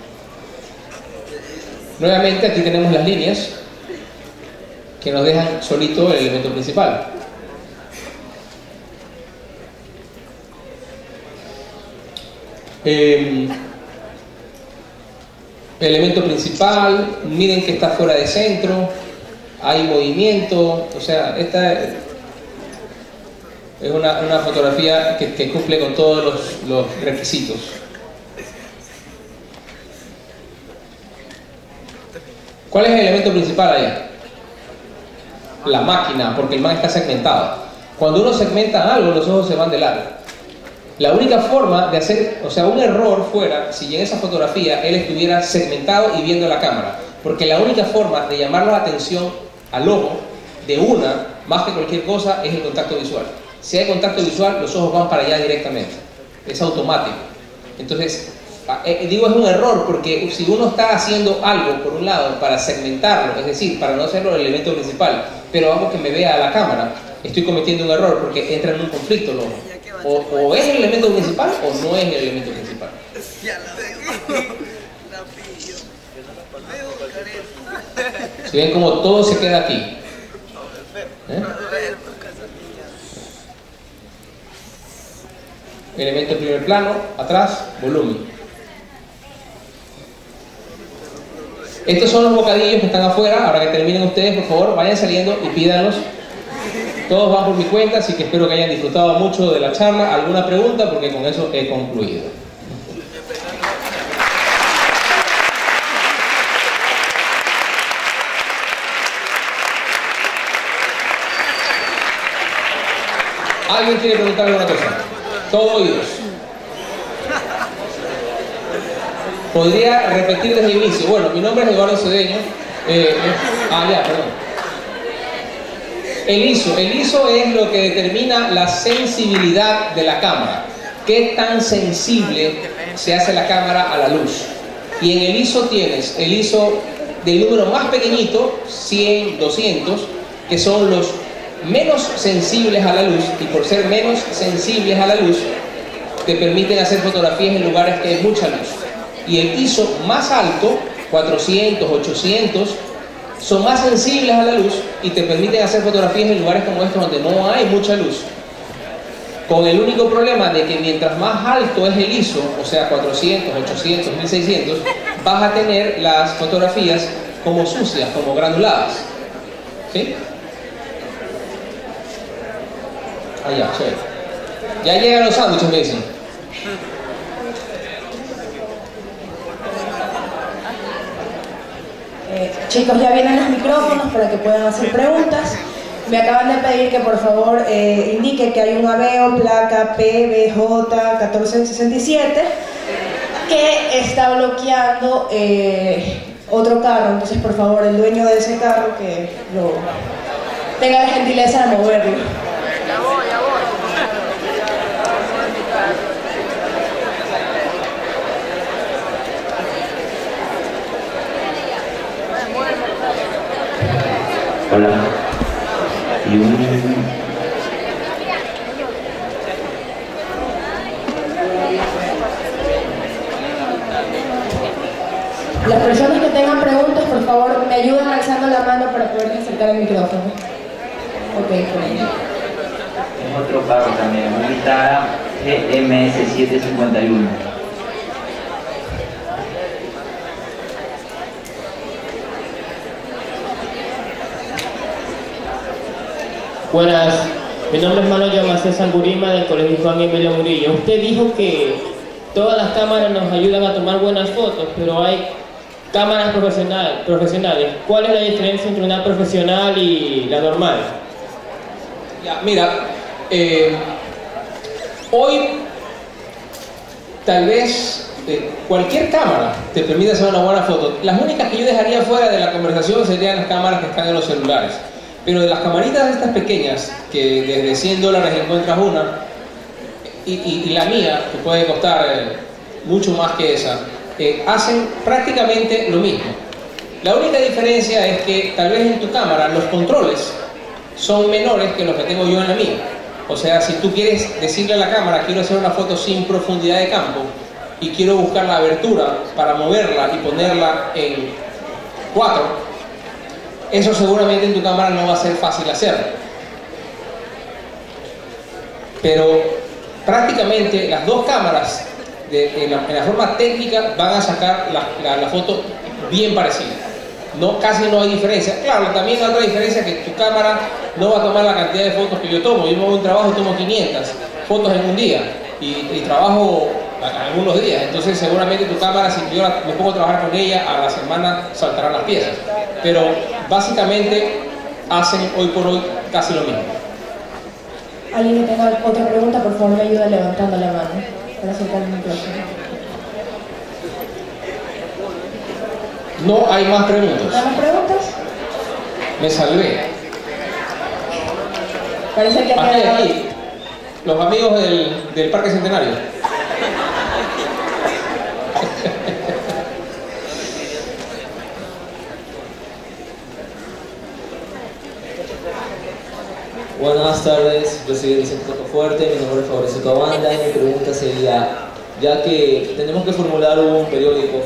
Nuevamente aquí tenemos las líneas que nos dejan solito el elemento principal. Eh, el elemento principal, miren que está fuera de centro, hay movimiento, o sea, esta es una, una fotografía que, que cumple con todos los, los requisitos. ¿Cuál es el elemento principal allá? La máquina, porque el man está segmentado. Cuando uno segmenta algo, los ojos se van de largo. La única forma de hacer, o sea, un error fuera si en esa fotografía él estuviera segmentado y viendo la cámara, porque la única forma de llamar la atención al ojo de una, más que cualquier cosa, es el contacto visual. Si hay contacto visual, los ojos van para allá directamente, es automático. Entonces, eh, digo es un error, porque si uno está haciendo algo por un lado para segmentarlo, es decir, para no hacerlo el elemento principal, pero hago que me vea a la cámara, estoy cometiendo un error porque entra en un conflicto el ojo. O, o es el elemento principal o no es el elemento principal. Si ven como todo se queda aquí. ¿Eh? Elemento en primer plano, atrás, volumen. Estos son los bocadillos que están afuera. Ahora que terminen ustedes, por favor, vayan saliendo y pídanlos. Todos van por mi cuenta, así que espero que hayan disfrutado mucho de la charla. ¿Alguna pregunta? Porque con eso he concluido. ¿Alguien quiere preguntar alguna cosa? Todo oídos. ¿Podría repetir desde el inicio? Bueno, mi nombre es Eduardo Cedeño. Eh, eh, ah, ya, perdón. El I S O. El I S O es lo que determina la sensibilidad de la cámara. ¿Qué tan sensible se hace la cámara a la luz? Y en el I S O tienes el I S O del número más pequeñito, cien, doscientos, que son los menos sensibles a la luz, y por ser menos sensibles a la luz te permiten hacer fotografías en lugares que hay mucha luz. Y el I S O más alto, cuatrocientos, ochocientos, son más sensibles a la luz y te permiten hacer fotografías en lugares como estos donde no hay mucha luz, con el único problema de que mientras más alto es el I S O, o sea cuatrocientos, ochocientos, mil seiscientos, vas a tener las fotografías como sucias, como granuladas. ¿Sí? Ah, ya, chévere. Ya llegan los sándwiches, me dicen. Eh, chicos, ya vienen los micrófonos para que puedan hacer preguntas. Me acaban de pedir que por favor eh, indique que hay un Aveo placa P B J catorce sesenta y siete que está bloqueando eh, otro carro. Entonces, por favor, el dueño de ese carro que lo tenga la gentileza de moverlo. Ya voy, ya voy. Hola. Y un... Las personas que tengan preguntas, por favor, me ayuden alzando la mano para poder acercar el micrófono. Ok, por ahí. Es otro carro también, un Vitara G M S setecientos cincuenta y uno. Buenas, mi nombre es Manuel Yamacé Sangurima del Colegio Juan Emilio Murillo. Usted dijo que todas las cámaras nos ayudan a tomar buenas fotos, pero hay cámaras profesional, profesionales. ¿Cuál es la diferencia entre una profesional y la normal? Ya, mira, eh, hoy tal vez eh, cualquier cámara te permite hacer una buena foto. Las únicas que yo dejaría fuera de la conversación serían las cámaras que están en los celulares. Pero de las camaritas estas pequeñas, que desde cien dólares encuentras una, y, y, y la mía, que puede costar eh, mucho más que esa, eh, hacen prácticamente lo mismo. La única diferencia es que tal vez en tu cámara los controles son menores que los que tengo yo en la mía. O sea, si tú quieres decirle a la cámara, quiero hacer una foto sin profundidad de campo y quiero buscar la abertura para moverla y ponerla en cuatro, eso seguramente en tu cámara no va a ser fácil hacerlo. Pero prácticamente las dos cámaras de, en, la, en la forma técnica van a sacar la, la, la foto bien parecida. No, casi no hay diferencia. Claro, también hay otra diferencia, que tu cámara no va a tomar la cantidad de fotos que yo tomo. Yo me voy a un trabajo y tomo quinientas fotos en un día y, y trabajo algunos días. Entonces seguramente tu cámara, si yo la, me pongo a trabajar con ella, a la semana saltarán las piezas. Pero básicamente hacen hoy por hoy casi lo mismo. Alguien que tenga otra pregunta, por favor me ayuda levantando la mano para acercar el micrófono. No hay más preguntas. ¿No hay más preguntas? Me salvé. Parece que Aquí, quedado... aquí, los amigos del, del Parque Centenario. Buenas tardes, yo soy Vicente Tocofuerte, mi nombre es Fabricio Cabanda y mi pregunta sería, ya que tenemos que formular un periódico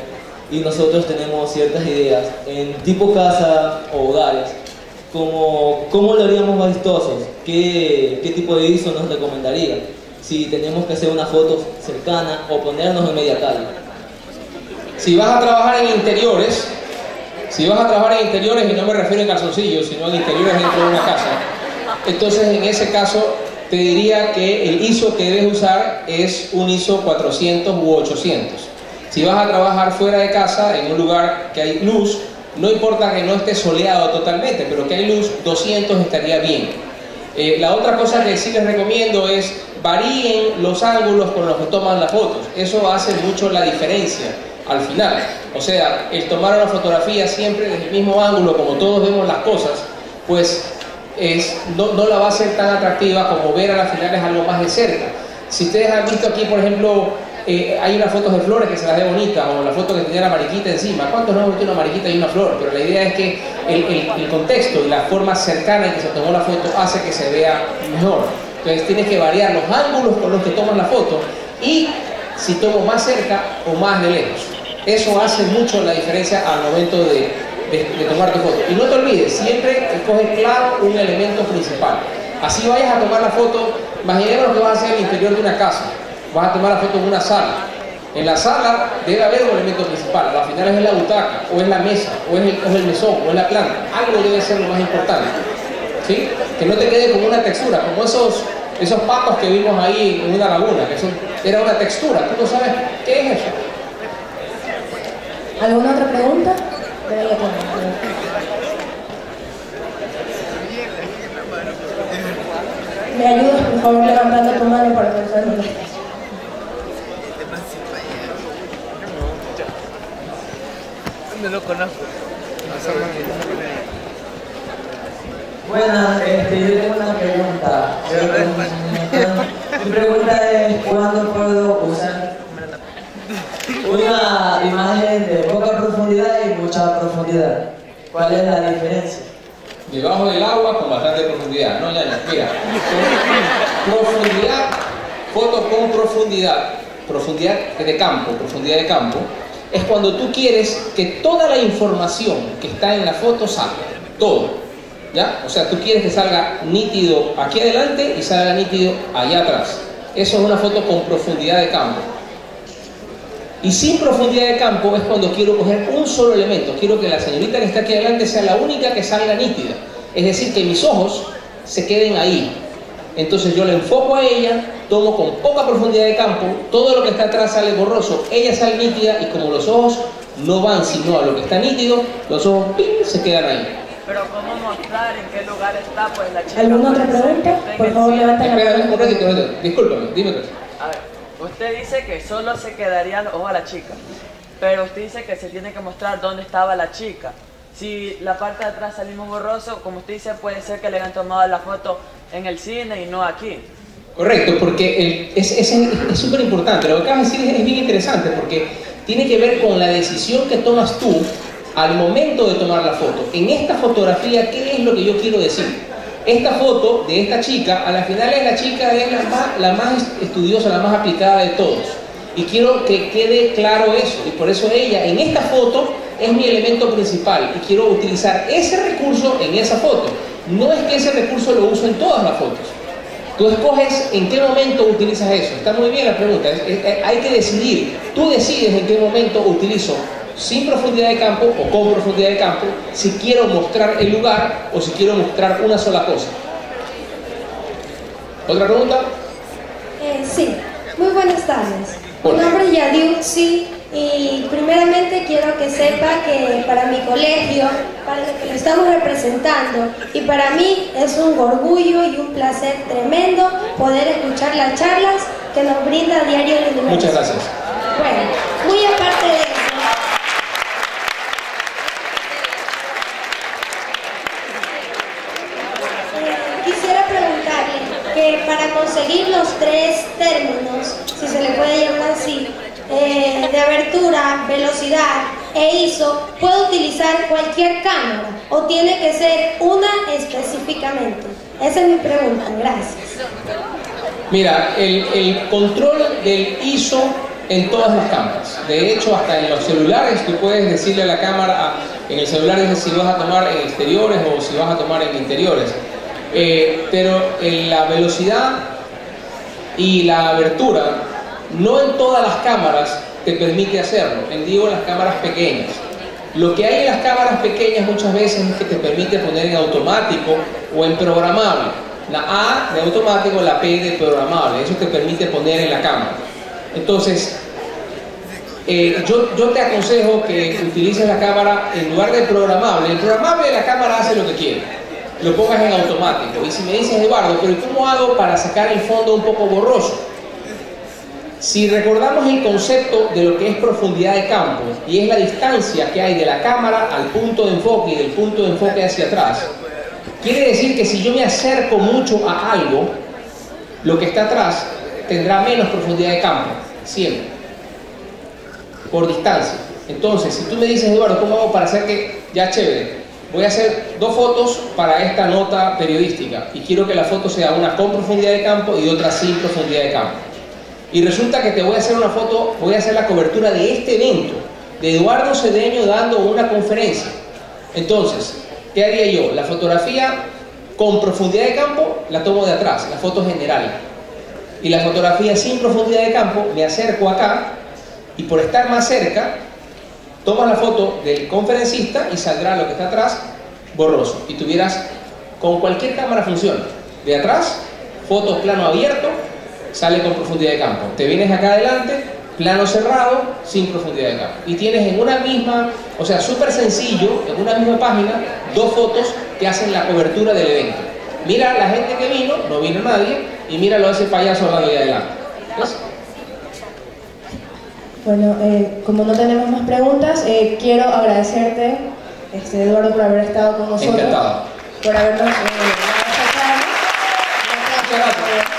y nosotros tenemos ciertas ideas en tipo casa o hogares, como cómo lo haríamos más vistosos, qué, qué tipo de I S O nos recomendaría, si tenemos que hacer una foto cercana o ponernos en media calle. Si vas a trabajar en interiores, si vas a trabajar en interiores, y no me refiero en calzoncillos, sino en interiores dentro de una casa, entonces en ese caso te diría que el I S O que debes usar es un I S O cuatrocientos u ochocientos. Si vas a trabajar fuera de casa, en un lugar que hay luz, no importa que no esté soleado totalmente, pero que hay luz, doscientos estaría bien. Eh, la otra cosa que sí les recomiendo es varíen los ángulos con los que toman las fotos. Eso hace mucho la diferencia al final. O sea, el tomar una fotografía siempre desde el mismo ángulo, como todos vemos las cosas, pues es, no, no la va a ser tan atractiva como ver a las finales algo más de cerca. Si ustedes han visto aquí, por ejemplo, eh, hay unas fotos de flores que se las ve bonitas, o la foto que tenía la mariquita encima. ¿Cuántos no hemos visto una mariquita y una flor? Pero la idea es que el, el, el contexto y la forma cercana en que se tomó la foto hace que se vea mejor. Entonces tienes que variar los ángulos con los que tomas la foto y si tomo más cerca o más de lejos. Eso hace mucho la diferencia al momento de, de, de tomar tu foto. Y no te olvides, siempre escoge claro un elemento principal. Así vayas a tomar la foto, imaginemos que vas a hacer el interior de una casa. Vas a tomar la foto en una sala. En la sala debe haber un elemento principal. Al final es la butaca, o es la mesa, o es el, o es el mesón, o es la planta. Algo debe ser lo más importante. ¿Sí? Que no te quede como una textura, como esos, esos patos que vimos ahí en una laguna, que son, era una textura. Tú no sabes qué es eso. ¿Alguna otra pregunta? ¿Me ayudas, por favor, levantando tu mano para que no lo estés? No lo conozco. Buenas, este, yo tengo una pregunta. Mi pregunta es, ¿cuándo puedo usar una imagen de poca profundidad y mucha profundidad? ¿Cuál es la diferencia? Debajo del agua con bastante profundidad. No, ya, ya, mira. Profundidad, foto con profundidad, profundidad de campo, profundidad de campo, es cuando tú quieres que toda la información que está en la foto salga, todo, ¿ya? O sea, tú quieres que salga nítido aquí adelante y salga nítido allá atrás. Eso es una foto con profundidad de campo. Y sin profundidad de campo es cuando quiero coger un solo elemento. Quiero que la señorita que está aquí adelante sea la única que salga nítida. Es decir, que mis ojos se queden ahí. Entonces yo le enfoco a ella, tomo con poca profundidad de campo, todo lo que está atrás sale borroso, ella sale nítida y como los ojos no van sino a lo que está nítido, los ojos ¡ping!, se quedan ahí. Pero ¿cómo mostrar en qué lugar está pues la chica? ¿Alguna otra pregunta? Por favor, levanten la mano. Espera, un ratito, un ratito. Discúlpame, dime qué. A ver, usted dice que solo se quedaría los ojos a la chica, pero usted dice que se tiene que mostrar dónde estaba la chica. Si la parte de atrás salimos borroso, como usted dice, puede ser que le hayan tomado la foto en el cine y no aquí. Correcto, porque el, es súper importante. Lo que acabas de decir es, es bien interesante porque tiene que ver con la decisión que tomas tú al momento de tomar la foto. En esta fotografía, ¿qué es lo que yo quiero decir? Esta foto de esta chica, a la final la chica es la más, la más estudiosa, la más aplicada de todos. Y quiero que quede claro eso. Y por eso ella, en esta foto, es mi elemento principal. Y quiero utilizar ese recurso en esa foto. No es que ese recurso lo uso en todas las fotos. Tú escoges en qué momento utilizas eso. Está muy bien la pregunta. Es, es, hay que decidir. Tú decides en qué momento utilizo sin profundidad de campo o con profundidad de campo, si quiero mostrar el lugar o si quiero mostrar una sola cosa. ¿Otra pregunta? Eh, sí, muy buenas tardes. Hola. Mi nombre es Yadiu, sí, y primeramente quiero que sepa que para mi colegio, para lo que lo estamos representando, y para mí es un orgullo y un placer tremendo poder escuchar las charlas que nos brinda Diario del Universo. Muchas gracias. Bueno, muy aparte de eso, quisiera preguntarle que para conseguir los tres términos, si se le puede llamar así, eh, de abertura, velocidad e I S O, ¿puede utilizar cualquier cámara o tiene que ser una específicamente? Esa es mi pregunta, gracias. Mira, el, el control del I S O en todas las cámaras. De hecho, hasta en los celulares tú puedes decirle a la cámara, en el celular dices si vas a tomar en exteriores o si vas a tomar en interiores. Eh, pero en la velocidad y la abertura, no en todas las cámaras te permite hacerlo, en digo en las cámaras pequeñas. Lo que hay en las cámaras pequeñas muchas veces es que te permite poner en automático o en programable. La A de automático, la P de programable, eso te permite poner en la cámara. Entonces, eh, yo, yo te aconsejo que utilices la cámara en lugar de programable. El programable, la cámara hace lo que quiere, lo pongas en automático. Y si me dices, Eduardo, pero ¿cómo hago para sacar el fondo un poco borroso? Si recordamos el concepto de lo que es profundidad de campo, y es la distancia que hay de la cámara al punto de enfoque y del punto de enfoque hacia atrás, quiere decir que si yo me acerco mucho a algo, lo que está atrás tendrá menos profundidad de campo, siempre, por distancia. Entonces, si tú me dices, Eduardo, ¿cómo hago para hacer que, ya chévere, voy a hacer dos fotos para esta nota periodística y quiero que la foto sea una con profundidad de campo y otra sin profundidad de campo? Y resulta que te voy a hacer una foto, voy a hacer la cobertura de este evento, de Eduardo Cedeño dando una conferencia. Entonces, ¿qué haría yo? La fotografía con profundidad de campo la tomo de atrás, la foto general. Y la fotografía sin profundidad de campo me acerco acá y por estar más cerca, tomas la foto del conferencista y saldrá lo que está atrás borroso. Y tuvieras, con cualquier cámara funciona. De atrás, foto plano abierto, sale con profundidad de campo. Te vienes acá adelante, plano cerrado, sin profundidad de campo. Y tienes en una misma, o sea, súper sencillo, en una misma página, dos fotos que hacen la cobertura del evento. Mira la gente que vino, no vino nadie, y míralo a ese payaso hablando ahí adelante. ¿Ves? Bueno, eh, como no tenemos más preguntas, eh, quiero agradecerte, este, Eduardo, por haber estado con nosotros. Encantado. Por habernos... Eh, dado esta charla. Muchas gracias.